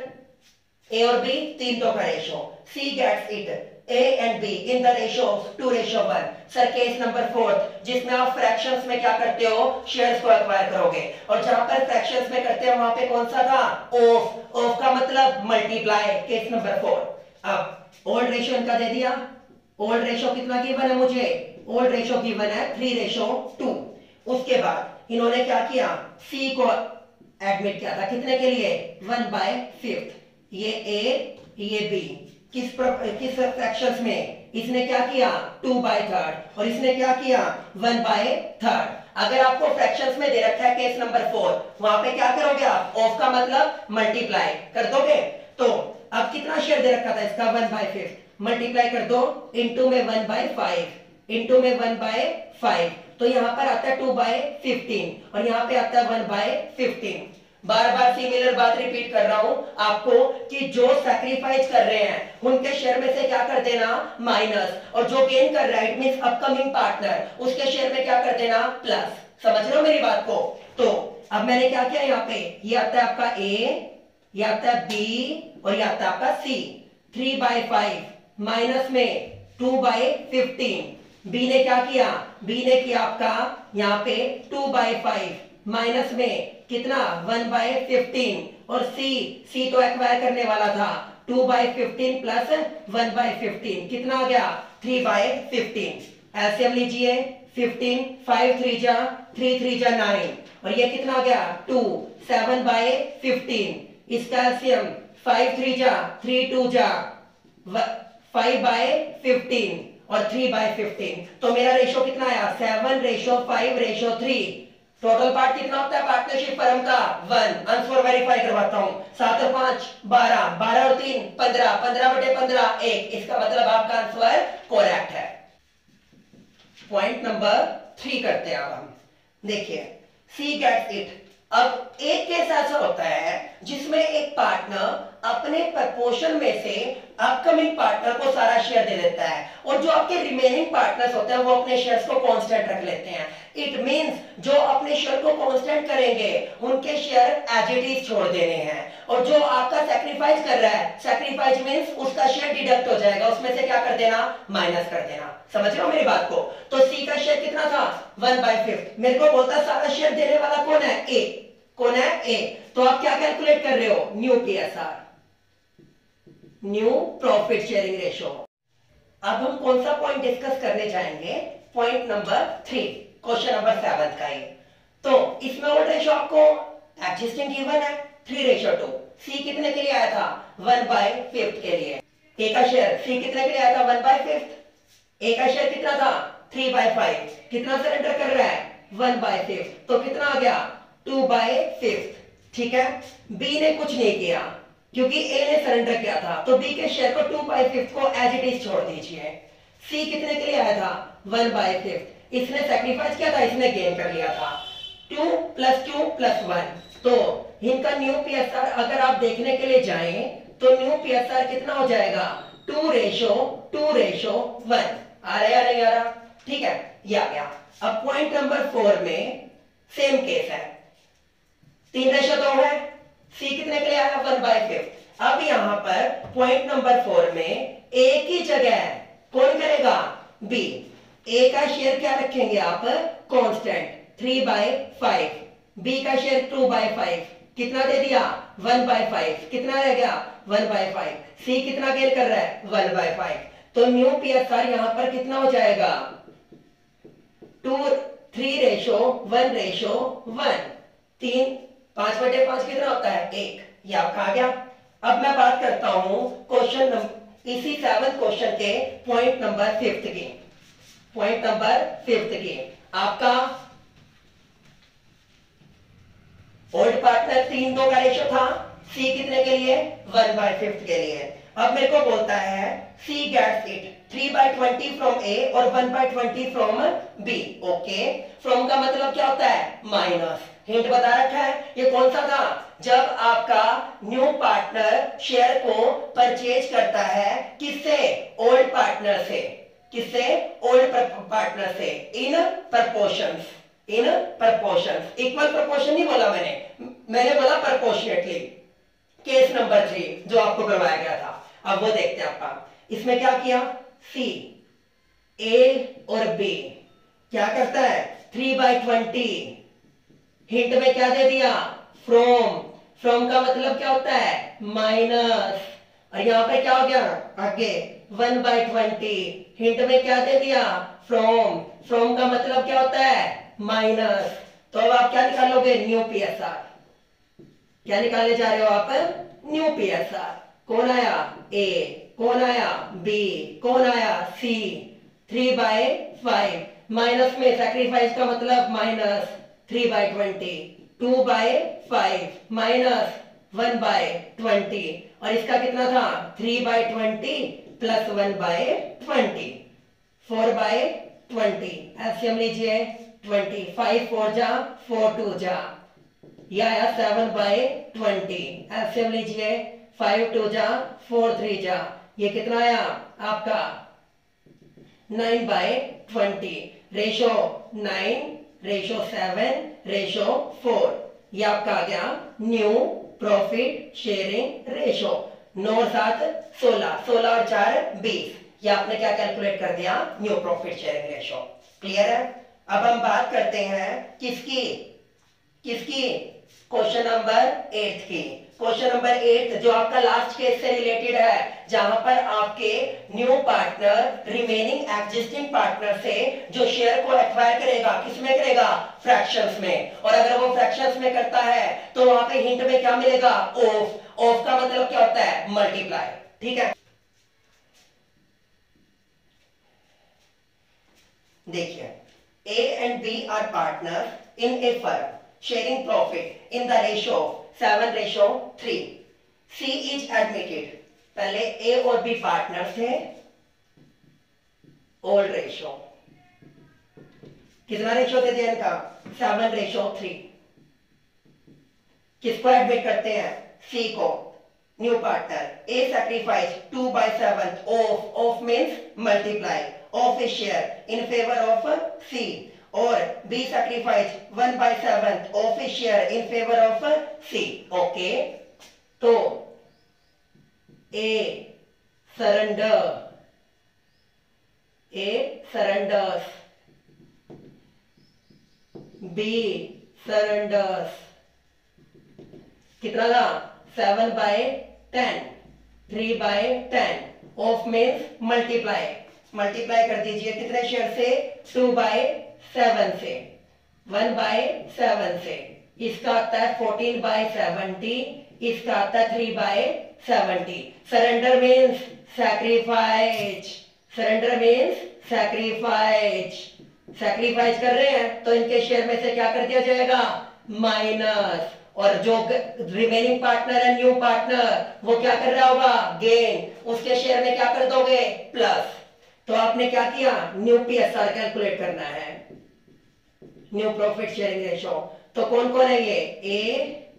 S1: ए और बी, तीन तो का ratio, C gets it A and B in the ratio of two ratio one. Sir case number fourth, जिसमें आप फ्रैक्शंस में क्या करते हो, शेयर्स को एक्वायर करोगे, और जहां पर फ्रैक्शंस में करते हो वहां पे कौन सा था, ऑफ। ऑफ का मतलब मल्टीप्लाई, केस नंबर फोर। अब ओल्ड रेशियो इनका दे दिया, ओल्ड रेशियो कितना गिवन है मुझे, ओल्ड रेशियो गिवन है थ्री रेशियो टू। उसके बाद इन्होंने क्या किया, सी को एडमिट किया था, कितने के लिए, वन बाय फिफ्थ। ये ए ये बी, किस किस फ्रैक्शंस में, इसने क्या किया, टू बाय थर्ड, और इसने क्या किया, वन बाय थर्ड। अगर आपको फ्रैक्शंस में दे रखा है केस नंबर फोर, वहां पे क्या करोगे आप, ऑफ का मतलब मल्टीप्लाई कर दोगे। तो अब कितना शेयर दे रखा था इसका, वन बाय फिफ्थ, मल्टीप्लाई कर दो, इंटू में वन बाय फाइव, इंटू में वन बाय फाइव, तो यहाँ पर आता है टू बाय फिफ्टीन, और यहाँ पे आता है वन बाय फिफ्टीन। बार बार सिमिलर बात रिपीट कर रहा हूं आपको कि जो सैक्रिफाइस कर रहे हैं उनके शेयर में से क्या कर देना, माइनस, और जो गेन कर रहा है, इट मींस अपकमिंग पार्टनर, उसके शेयर में क्या कर देना, प्लस। समझ रहे हो मेरी बात को। तो अब मैंने क्या किया, यहाँ पे ये आता है आपका ए, ये आता है बी, और ये आता है आपका C. Three by five minus में टू बाय फिफ्टीन। बी ने क्या किया, बी ने किया आपका यहाँ पे टू बाय फाइव माइनस में कितना, वन बाय फिफ्टीन, और सी सी तो एक्वायर करने वाला था, two by fifteen plus one by fifteen, कितना आ गया, थ्री बाय फिफ्टीन। एलसीएम लीजिए, फिफ्टीन, फाइव थ्री जा, थ्री थ्री जा नाइन, और ये कितना आ गया, टू, सेवन बाय फिफ्टीन। इसका एलसीएम फाइव थ्री जा, थ्री टू जा, फाइव बाय फिफ्टीन, और थ्री बाय फिफ्टीन। तो मेरा रेशो कितना आया, seven ratio five ratio three. Total part कितना होता है पार्टनरशिप फर्म का, वन। आंसर वेरीफाई करवाता हूं, सात और पांच बारह, बारह और तीन पंद्रह, पंद्रह बटे पंद्रह एक। इसका मतलब आपका आंसर करेक्ट है। पॉइंट नंबर थ्री करते हैं अब हम। देखिए, सी गेट्स इट। अब एक केस ऐसा होता है जिसमें एक पार्टनर अपने प्रपोर्शन में से अपकमिंग पार्टनर को सारा शेयर दे देता है और जो आपके रिमेनिंग पार्टनर्स होते हैं वो अपने शेयर्स को कांस्टेंट रख लेते हैं। इट मींस जो अपने शेयर को कांस्टेंट करेंगे उनके शेयर एज इट इज छोड़ देने हैं, और जो आपका सैक्रिफाइस कर रहा है, सैक्रिफाइस मींस उसका शेयर डिडक्ट हो जाएगा, उसमें से क्या कर देना, माइनस कर देना। समझ रहे हो मेरी बात को? तो सी का शेयर कितना था, वन बाय फिफ्थ। मेरे को बोलता सारा शेयर देने वाला कौन है, ए। कौन है, ए। तो आप क्या कैलकुलेट कर रहे हो, new PSR, new profit sharing ratio. अब हम कौन सा पॉइंट डिस्कस करने जाएंगे, point number three, question number seven का ही। तो इसमें ओल्ड रेशियो आपको एग्जिस्टिंग गिवन है थ्री रेशियो टू। सी कितने के लिए आया था, वन बाय फिफ्थ के लिए। ए का शेयर सी कितने के लिए आया था, वन बाय फिफ्थ। ए का शेयर कितना था, थ्री बाय फाइव। कितना सरेंडर कर रहा है, वन बाय फिफ्थ। तो कितना आ गया, टू बाय फिफ्थ। ठीक है, बी ने कुछ नहीं किया क्योंकि ए ने सरेंडर किया था, तो बी के शेयर को टू बाय फिफ्थ को एज इट इज छोड़ दीजिए। सी कितने के लिए आया था, वन बाय फिफ्थ। इसने सैक्रिफाइस किया था, इसने गेन कर लिया था, two plus two plus one. तो इनका न्यू पीएसआर अगर आप देखने के लिए जाएं तो न्यू पीएसआर कितना हो जाएगा, two ratio two ratio one. आ रहा या नहीं आ रहा? ठीक है, ये आ गया। अब पॉइंट नंबर फोर में सेम केस है, तीन रेशो दो है, सी कितने के लिए आया, वन बाय फिफ्थ। अब यहां पर पॉइंट नंबर फोर में ए की जगह कौन करेगा, बी। ए का शेयर क्या रखेंगे आप, constant three by five. B का शेयर टू बाय फाइव, कितना दे दिया, वन बाय फाइव। कितना रह गया, वन बाय फाइव। सी कितना गेन कर रहा है, वन बाय फाइव। तो न्यू पीएसआर यहां पर कितना हो जाएगा, two three ratio one ratio one. तीन पांच बटे पांच कितना होता है, एक। ये आपका आ गया। अब मैं बात करता हूं क्वेश्चन नंबर, इसी सेवन क्वेश्चन के पॉइंट नंबर फिफ्थ की। पॉइंट नंबर फिफ्थ की आपका ओल्ड पार्टनर तीन दो का रेशो था, सी कितने के लिए, वन बाय फिफ्थ के लिए। अब मेरे को बोलता है C gets it three by twenty from A और one by twenty from B. Okay, from का मतलब क्या होता है, माइनस। हिंट बता रखा है, ये कौन सा था, जब आपका न्यू पार्टनर शेयर को परचेज करता है किससे, ओल्ड पार्टनर से। किससे, ओल्ड पार्टनर से, in proportions. In proportions, equal proportion नहीं बोला मैंने, मैंने बोला प्रपोर्शनेटली। केस नंबर थ्री जो आपको करवाया गया था। अब वो देखते हैं आपका, इसमें क्या किया, सी ए और बी क्या करता है, थ्री बाय ट्वेंटी। हिंट में क्या दे दिया, फ्रॉम। फ्रॉम का मतलब क्या होता है, माइनस। और यहां पे क्या हो गया, आगे वन बाय ट्वेंटी। हिंट में क्या दे दिया, फ्रॉम। फ्रॉम का मतलब क्या होता है, माइनस। तो अब आप क्या निकालोगे, न्यू पीएसआर। क्या निकालने जा रहे हो आप, न्यू पीएसआर। कौन आया, ए। कौन आया, बी। कौन आया, C. Three by five minus में सैक्रिफाइस का मतलब minus three by twenty, two by five minus one by twenty, और इसका कितना था, three by twenty plus one by twenty, four by twenty. LCM लीजिए, ट्वेंटी, फाइव फोर जा, four two जा, यह आया सेवन बाय ट्वेंटी। एलसीएम लीजिए, फाइव टू जा, फोर थ्री जा, ये कितना आया आपका nine by twenty. Ratio nine, ratio seven, ratio four, ये आपका आ गया न्यू प्रॉफिट शेयरिंग रेशो। नौ और सात सोलह, सोलह और चार बीस, ये आपने क्या कैलकुलेट कर दिया, new profit sharing ratio. Clear है? अब हम बात करते हैं किसकी, किसकी, क्वेश्चन नंबर एट की। क्वेश्चन नंबर एट जो आपका लास्ट केस से रिलेटेड है, जहां पर आपके new partner remaining existing partner से जो शेयर को एक्वायर करेगा, किसमें करेगा, फ्रैक्शंस में। और अगर वो फ्रैक्शंस में करता है तो वहां पे हिंट में क्या मिलेगा, ऑफ। ऑफ का मतलब क्या होता है, मल्टीप्लाई। ठीक है, देखिए, A and B are partners in a firm sharing profit in the ratio seven ratio three. C is admitted. पहले A और B पार्टनर थे, ओल्ड रेशो। कितना रेशो दे दिया इनका, सेवन रेशो थ्री। किसको एडमिट करते हैं, C को। New partner A sacrifice two by seven of of means multiply of is share in favour of C और B sacrifice one by seven of is share in favour of C okay तो A surrender A surrenders B surrenders कितना था seven by ten three by ten of means multiply multiply कर दीजिए कितने share से two by seven से one by seven से इसका आता है फोर्टीन बाय सेवेंटी इसका आता है three by seventy surrender means sacrifice surrender means sacrifice sacrifice कर रहे हैं तो इनके शेयर में से क्या कर दिया जाएगा माइनस और जो रिमेनिंग पार्टनर है न्यू पार्टनर वो क्या कर रहा होगा गेन उसके शेयर में क्या कर दोगे प्लस तो आपने क्या किया न्यू पीएसआर कैलकुलेट करना है न्यू प्रॉफिट शेयरिंग रेशो तो कौन कौन है ये ए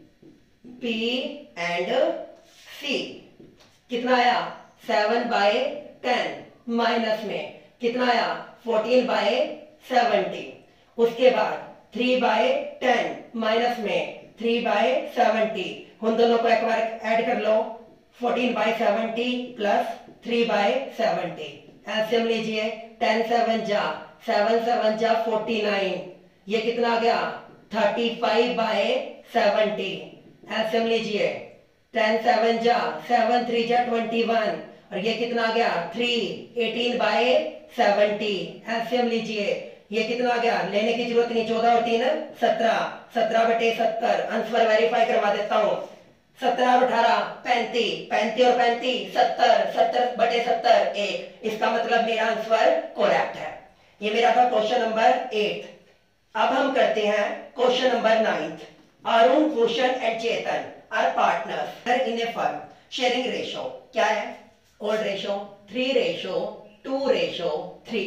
S1: पी एंड सी कितना आया सेवन बाय टेन माइनस में कितना आया फोर्टीन बाय सेवेंटी उसके बाद थ्री बाय टेन माइनस में थ्री बाय सेवेंटी उन दोनों को एक बार ऐड कर लो fourteen by seventy plus three by seventy LCM लीजिए टेन सेवन जा सेवन सेवन जा फोर्टी नाइन ये कितना आ गया thirty five by seventy LCM लीजिए टेन सेवन जा सेवन थ्री जा ट्वेंटी वन और ये कितना आ गया three eighteen by seventy LCM लीजिए ये कितना आ गया लेने की जरूरत नहीं चौदह और तीन सत्रह सत्रह बटे सत्तर आंसर वेरीफाई करवा देता हूँ सत्रह और अठारह पैंतीस पैंतीस और पैंतीस सत्तर सत्तर बटे सत्तर एक इसका मतलब मेरा आंसर करेक्ट है ये मेरा था क्वेश्चन नंबर एट अब हम करते हैं question number ninth Arun Bhushan and Chetan are partners in a firm sharing ratio क्या है old ratio three ratio two ratio three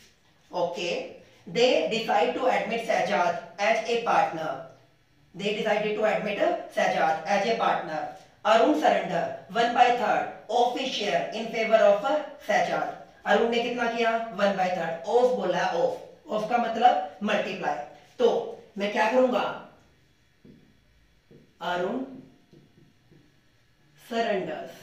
S1: okay they decide to admit Sajad as a partner they decided to admit Sajad as a partner Arun surrender one by third of his share in favor of Sajad Arun ने कितना किया one by third of बोला of of का मतलब multiply तो मैं क्या करूंगा अरुण सरेंडर्स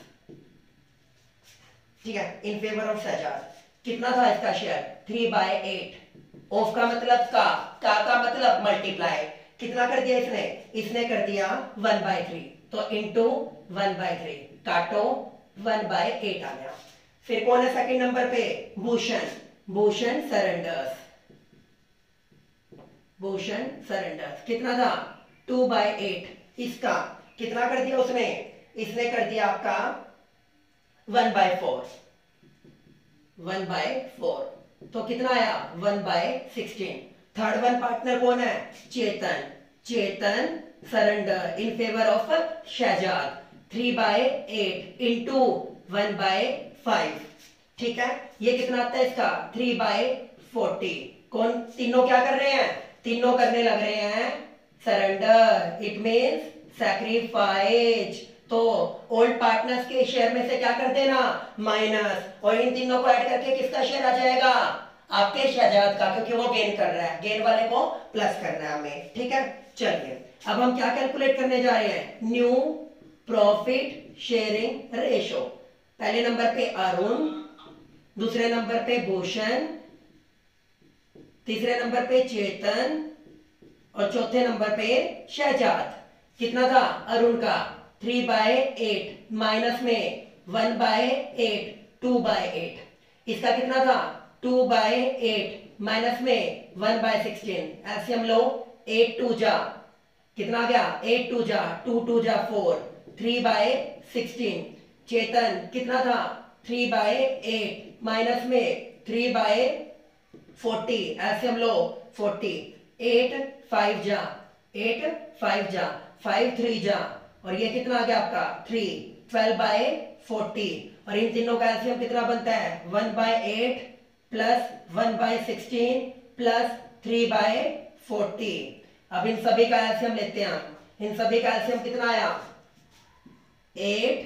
S1: ठीक है इन फेवर ऑफ सजाद कितना था इसका share three by eight of का मतलब का का का मतलब मल्टीप्लाई कितना कर दिया इसने इसने कर दिया वन बाय थ्री तो इंटू वन बाय थ्री काटो वन बाय एट आ गया फिर कौन है सेकंड नंबर पे भूषण भूषण सरेंडर्स भूषण सरेंडर्स कितना था टू बाय एट इसका कितना कर दिया उसने इसने कर दिया आपका one by four one by four तो कितना आया one by sixteen third one partner कौन है Chetan Chetan surrender in favour of Shahzad three by eight into one by five ठीक है ये कितना आता है इसका थ्री बाय फोर्टी कौन तीनों क्या कर रहे हैं तीनों करने लग रहे हैं सरेंडर इट मीन्स सैक्रिफाइस तो ओल्ड पार्टनर्स के शेयर में से क्या कर देना माइनस और इन तीनों को ऐड करके किसका शेयर आ जाएगा आपके शहजाद का क्योंकि वो गेन कर रहा है गेन वाले को प्लस करना है हमें ठीक है चलिए अब हम क्या कैलकुलेट करने जा रहे हैं न्यू प्रॉफिट शेयरिंग रेशो पहले नंबर पे अरुण दूसरे नंबर पे भूषण तीसरे नंबर पे चेतन और चौथे नंबर पे शहजाद कितना था अरुण का थ्री बाय एट माइनस में one by eight two by eight इसका कितना था टू बाय एट माइनस में वन बाय सिक्सटीन एलसीएम लो एट टू जा कितना गया एट टू जा टू टू जा four three by sixteen Chetan कितना था थ्री बाय एट माइनस में थ्री बाय फोर्टी एलसीएम लो फोर्टी एट फाइव जा एट फाइव जा फाइव थ्री जा और ये कितना आ गया आपका थ्री ट्वेल्व बाय फोर्टी और इन तीनों का एलसीएम कितना बनता है one by eight plus one by sixteen plus three by forty अब इन सभी का एलसीएम लेते हैं हम इन सभी का एलसीएम कितना आया eight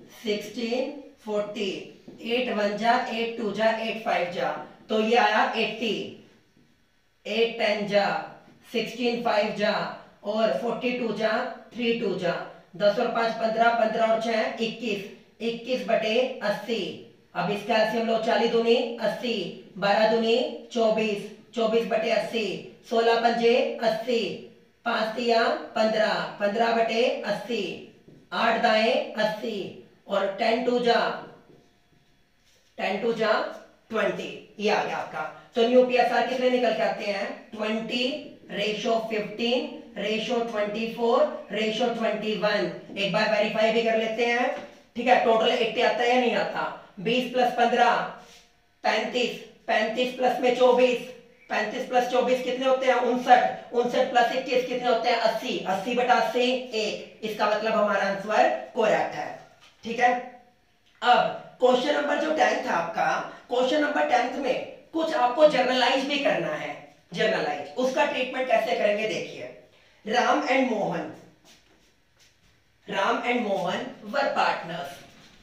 S1: sixteen forty, eight one जा, एट टू जा, एट फाइव जा, तो ये आया एट्टी, एट टेन जा, सिक्सटीन फाइव जा, और फोर्टी टू जा, थ्री टू जा, दस और पांच पंद्रह, पंद्रह और छह इक्कीस, इक्कीस बटे अस्सी। अब इसका एलसीएम लो, चालीस दूनी अस्सी, बारह दूनी चौबीस, चौबीस बटे अस्सी, सोलह पंजे अस्सी, पांच तिया पंद्रह, पंद्रह बटे अस्सी, आठ दाएं अस्सी, और टेन टू जा, टेन टू जा ट्वेंटी, ये आ गया आपका। तो न्यू पीएसआर कितने निकल के आते हैं? Twenty ratio fifteen ratio twenty four ratio twenty one. एक बार वेरीफाई भी कर लेते हैं, ठीक है। टोटल अस्सी आता है या नहीं आता? बीस प्लस पंद्रह पैंतीस, पैंतीस प्लस में चौबीस, पैंतीस प्लस चौबीस कितने होते हैं? उनसठ, उनसठ प्लस इक्कीस कितने होते हैं? अस्सी, अस्सी बटा अस्सी एक। इसका मतलब हमारा आंसर करेक्ट है, ठीक है। अब क्वेश्चन नंबर जो टेंथ है आपका, क्वेश्चन नंबर टेंथ में कुछ आपको जर्नलाइज भी करना है। जर्नलाइज, उसका ट्रीटमेंट कैसे करेंगे देखिए। Ram and Mohan, Ram and Mohan were partners.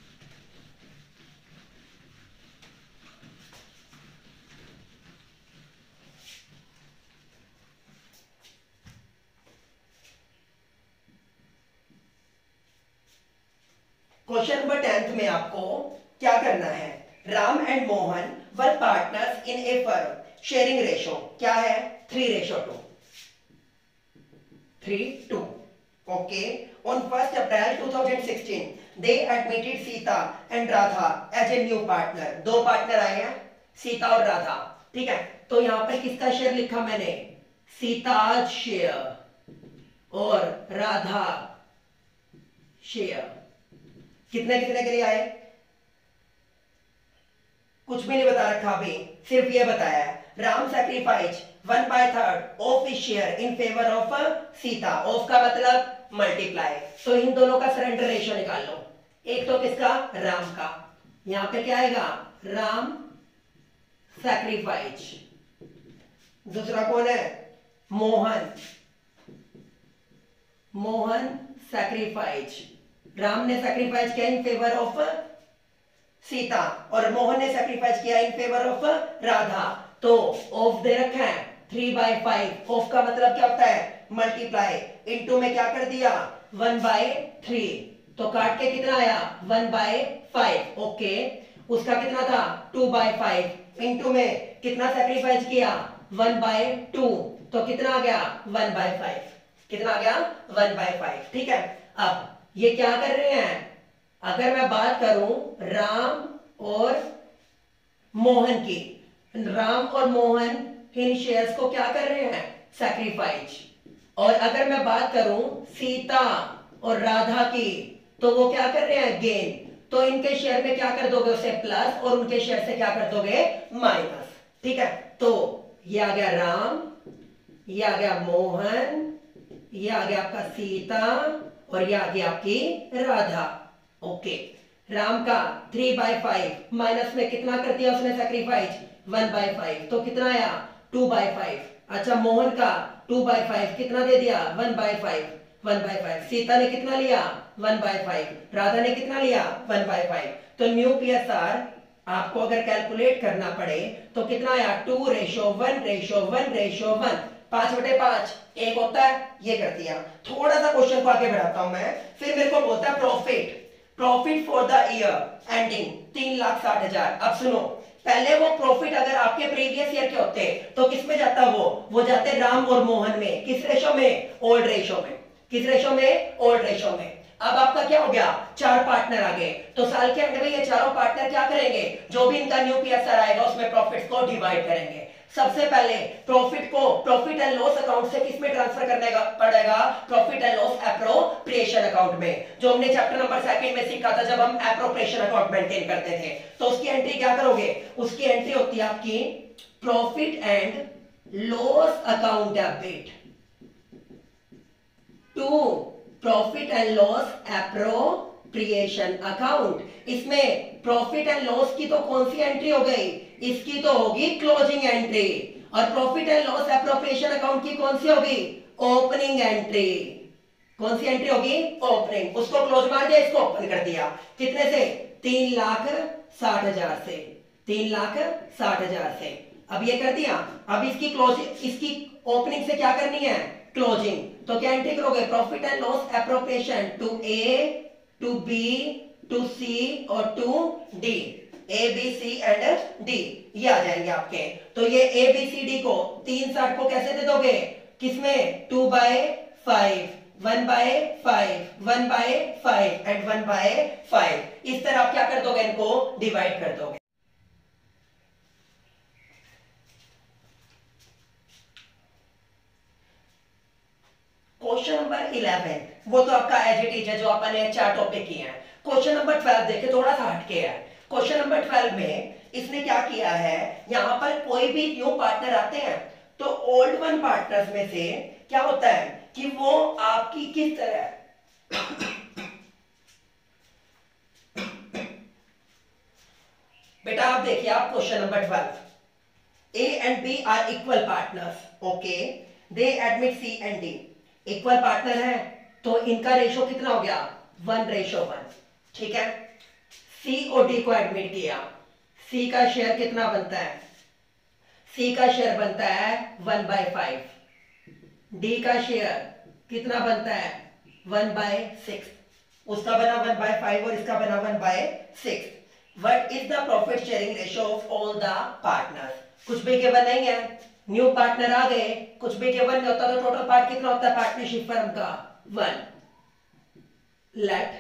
S1: Question number tenth में आपको क्या करना है? Ram and Mohan were partners in a firm, sharing ratio क्या है? Three ratio two, three two, okay. On first April two thousand sixteen they admitted Sita and Radha as a new partner. दो partner आए हैं, सीता और राधा, ठीक है। तो यहां पर किसका शेयर लिखा मैंने? सीता शेयर और राधा शेयर। कितने कितने के लिए आए? कुछ भी नहीं बता रखा अभी, सिर्फ ये बताया है Ram sacrifice one by third of his share in favour of Sita. Of का मतलब मल्टीप्लाई, तो इन दोनों का सरेंडर रेशियो निकाल लो। एक तो किसका? राम का। यहां पे क्या आएगा? राम सैक्रिफाइस। दूसरा कौन है? मोहन, मोहन सैक्रिफाइस। राम ने सैक्रिफाइस किया इन फेवर ऑफ सीता और मोहन ने सैक्रिफाइस किया इन फेवर ऑफ राधा। तो ऑफ दे रखा है थ्री बाई फाइव। ऑफ का मतलब क्या होता है? मल्टीप्लाई। इनटू में क्या कर दिया? One by three. तो काट के कितना आया? One by five, okay. उसका कितना था? To by five. इनटू में कितना सैक्रिफाइस किया? One by two. तो कितना आ गया? One by five. कितना आ गया? वन बाई फाइव, ठीक है। अब ये क्या कर रहे हैं? अगर मैं बात करूं राम और मोहन की, राम और मोहन इन शेयर्स को क्या कर रहे हैं? सैक्रिफाइस। और अगर मैं बात करूं सीता और राधा की, तो वो क्या कर रहे हैं? गेन। तो इनके शेयर में क्या कर दोगे? उसे प्लस, और उनके शेयर से क्या कर दोगे? माइनस, ठीक है। तो ये आ गया राम, ये आ गया मोहन, ये आ गया आपका सीता, और ये आ गया आपकी राधा, ओके। राम का थ्री बाई फाइव माइनस में कितना कर दिया उसने सैक्रिफाइस? One by five. तो कितना आया? Two by five. अच्छा, मोहन का टू बाई फाइव कितना दे दिया? One by five, one by five. Sita ने कितना लिया? One by five. राधा ने कितना लिया? One by five. तो न्यू पीएसआर आपको अगर कैलकुलेट करना पड़े तो कितना आया? Two ratio one ratio one ratio one. पांच बटे पांच एक होता है, ये कर दिया। थोड़ा सा क्वेश्चन को आगे बढ़ाता हूं मैं। फिर मेरे को बोलता है profit, profit for the year ending तीन लाख साठ हजार। अब सुनो, पहले वो प्रॉफिट अगर आपके प्रीवियस ईयर के होते तो किस में जाता? वो वो जाते राम और मोहन में। किस रेशो में? ओल्ड रेशो में। किस रेशो में? ओल्ड रेशो में। अब आपका क्या हो गया? चार पार्टनर आ गए। तो साल के अंत में ये चारों पार्टनर क्या करेंगे? जो भी इनका न्यू पीएसआर आएगा उसमें प्रॉफिट को डिवाइड करेंगे। सबसे पहले प्रॉफिट को प्रॉफिट एंड लॉस अकाउंट से किस में ट्रांसफर करने का पड़ेगा? Profit and loss appropriation account में, जो हमने चैप्टर नंबर सेकंड में सीखा था जब हम एप्रोप्रिएशन अकाउंट मेंटेन करते थे। तो उसकी एंट्री क्या करोगे? उसकी एंट्री होती है आपकी profit and loss account debit to profit and loss appropriation account. इसमें प्रॉफिट एंड लॉस की तो कौन सी एंट्री हो गई? इसकी तो होगी क्लोजिंग एंट्री। और profit and loss appropriation account की कौन सी होगी? Opening entry. कौन सी एंट्री होगी? ओपनिंग। उसको क्लोज मार दिया, इसको ओपन कर दिया। कितने से? तीन लाख साठ हजार से। तीन लाख साठ हजार से। अब ये कर दिया। अब इसकी क्लोज, इसकी ओपनिंग से क्या करनी है? क्लोजिंग। तो क्या एंट्री करोगे? Profit and loss appropriation to A, to B, to C और to D. A B C and D ये आ जाएंगे आपके। तो ये ए बी सी डी को तीन साठ को कैसे दे दोगे? किसमें? Two by five, one by five, one by five and one by five. इस तरह आप क्या कर दोगे? इनको डिवाइड कर दोगे। क्वेश्चन नंबर इलेवन, वो तो आपका एज इट इज है जो अपन ने चार टॉपिक किए हैं। क्वेश्चन नंबर ट्वेल्व देखे, थोड़ा सा हटके है। क्वेश्चन नंबर ट्वेल्व में इसने क्या किया है, यहां पर कोई भी न्यू पार्टनर आते हैं तो ओल्ड वन पार्टनर्स में से क्या होता है कि वो आपकी किस तरह बेटा आप देखिए, आप question number twelve, A and B are equal partners. Okay, they admit C and D. Equal partner है तो इनका रेशो कितना हो गया? One ratio one. ठीक है, C और D को एडमिट किया। C का शेयर कितना बनता है? C का शेयर बनता है वन बाय फाइव। D का शेयर कितना बनता है? One by six. उसका बना वन बाय फाइव और इसका बना one by six. What is the profit sharing ratio of all the partners? कुछ भी गिवन नहीं है, न्यू पार्टनर आ गए, कुछ भी गिवन नहीं होता तो टोटल पार्ट कितना होता है पार्टनरशिप फर्म का? One. Let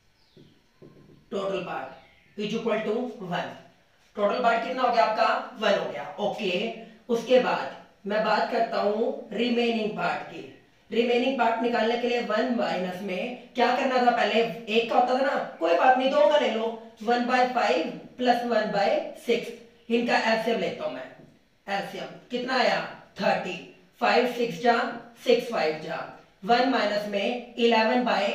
S1: total part is equal to one. Total part कितना हो गया आपका? वन हो गया। ओके, उसके बाद मैं बात करता हूं रिमेनिंग पार्ट की। रिमेनिंग पार्ट निकालने के लिए वन माइनस में क्या करना था? पहले एक का होता था ना, कोई बात नहीं, दो का ले लो। One by five plus one by six. इनका एलसीएम लेता हूं मैं। एलसीएम कितना आया? थर्टी। फाइव सिक्स जा, सिक्स फाइव जा। वन माइनस में इलेवन बाय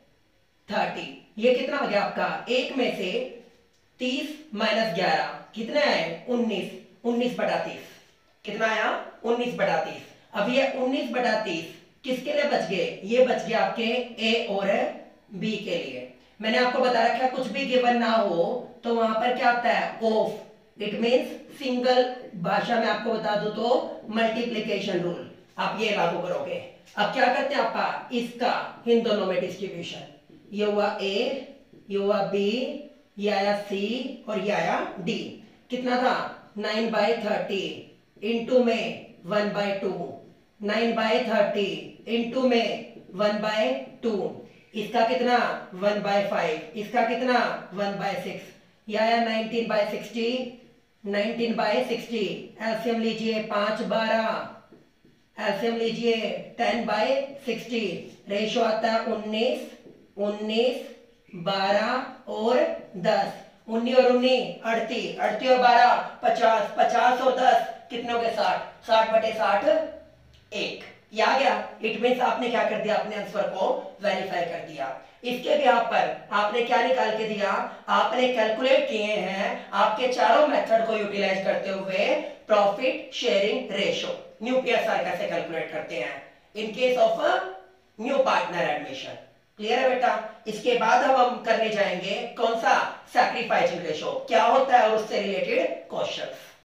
S1: थर्टी। ये कितना हो गया आपका? एक में से तीस माइनस ग्यारह कितने आए? उन्नीस। उन्नीस बटा तीस कितना आया? उन्नीस बटा तीस। अब ये उन्नीस बटा तीस किसके लिए बच गए? ये बच गया आपके ए और बी के लिए। मैंने आपको बता रखा, कुछ भी गिवन ना हो तो वहां पर क्या आता है? ऑफ। इट मींस सिंगल, भाषा में आपको बता दूं तो मल्टीप्लिकेशन रूल आप ये लागू करोगे। अब क्या करते हैं आपका? इसका इन दोनों में डिस्ट्रीब्यूशन। ये हुआ ए, ये हुआ बी, ये आया सी और ये आया डी। कितना था? नाइन बाय थर्टी इंटू में one by two. Nine by thirty into में वन बाय टू। इसका कितना? One by five. इसका कितना? One by six. यह आया nineteen by sixty. Nineteen by sixty. LCM लीजिए पांच बारह। एलसीएम लीजिए टेन बाय सिक्सटी। रेशो आता है उन्नीस, उन्नीस, बारह और दस। उन्नीस और उन्नीस अड़तीस, अड़तीस और बारह पचास, पचास और दस कितने हो गए? साठ। साठ बटे साठ एक। ये आ गया। इट मींस आपने क्या कर दिया? अपने आंसर को वेरीफाई कर दिया। इसके भी आप पर आपने क्या निकाल के दिया? आपने कैलकुलेट किए हैं आपके चारों मेथड को यूटिलाइज करते हुए profit sharing ratio, new PSR कैसे कैलकुलेट करते हैं in case of new partner admission. Clear है बेटा? इसके बाद अब हम करने जाएंगे कौन सा? सैक्रिफाइसिंग रेशो क्या होता है और उससे रिलेटेड क्वेश्चंस।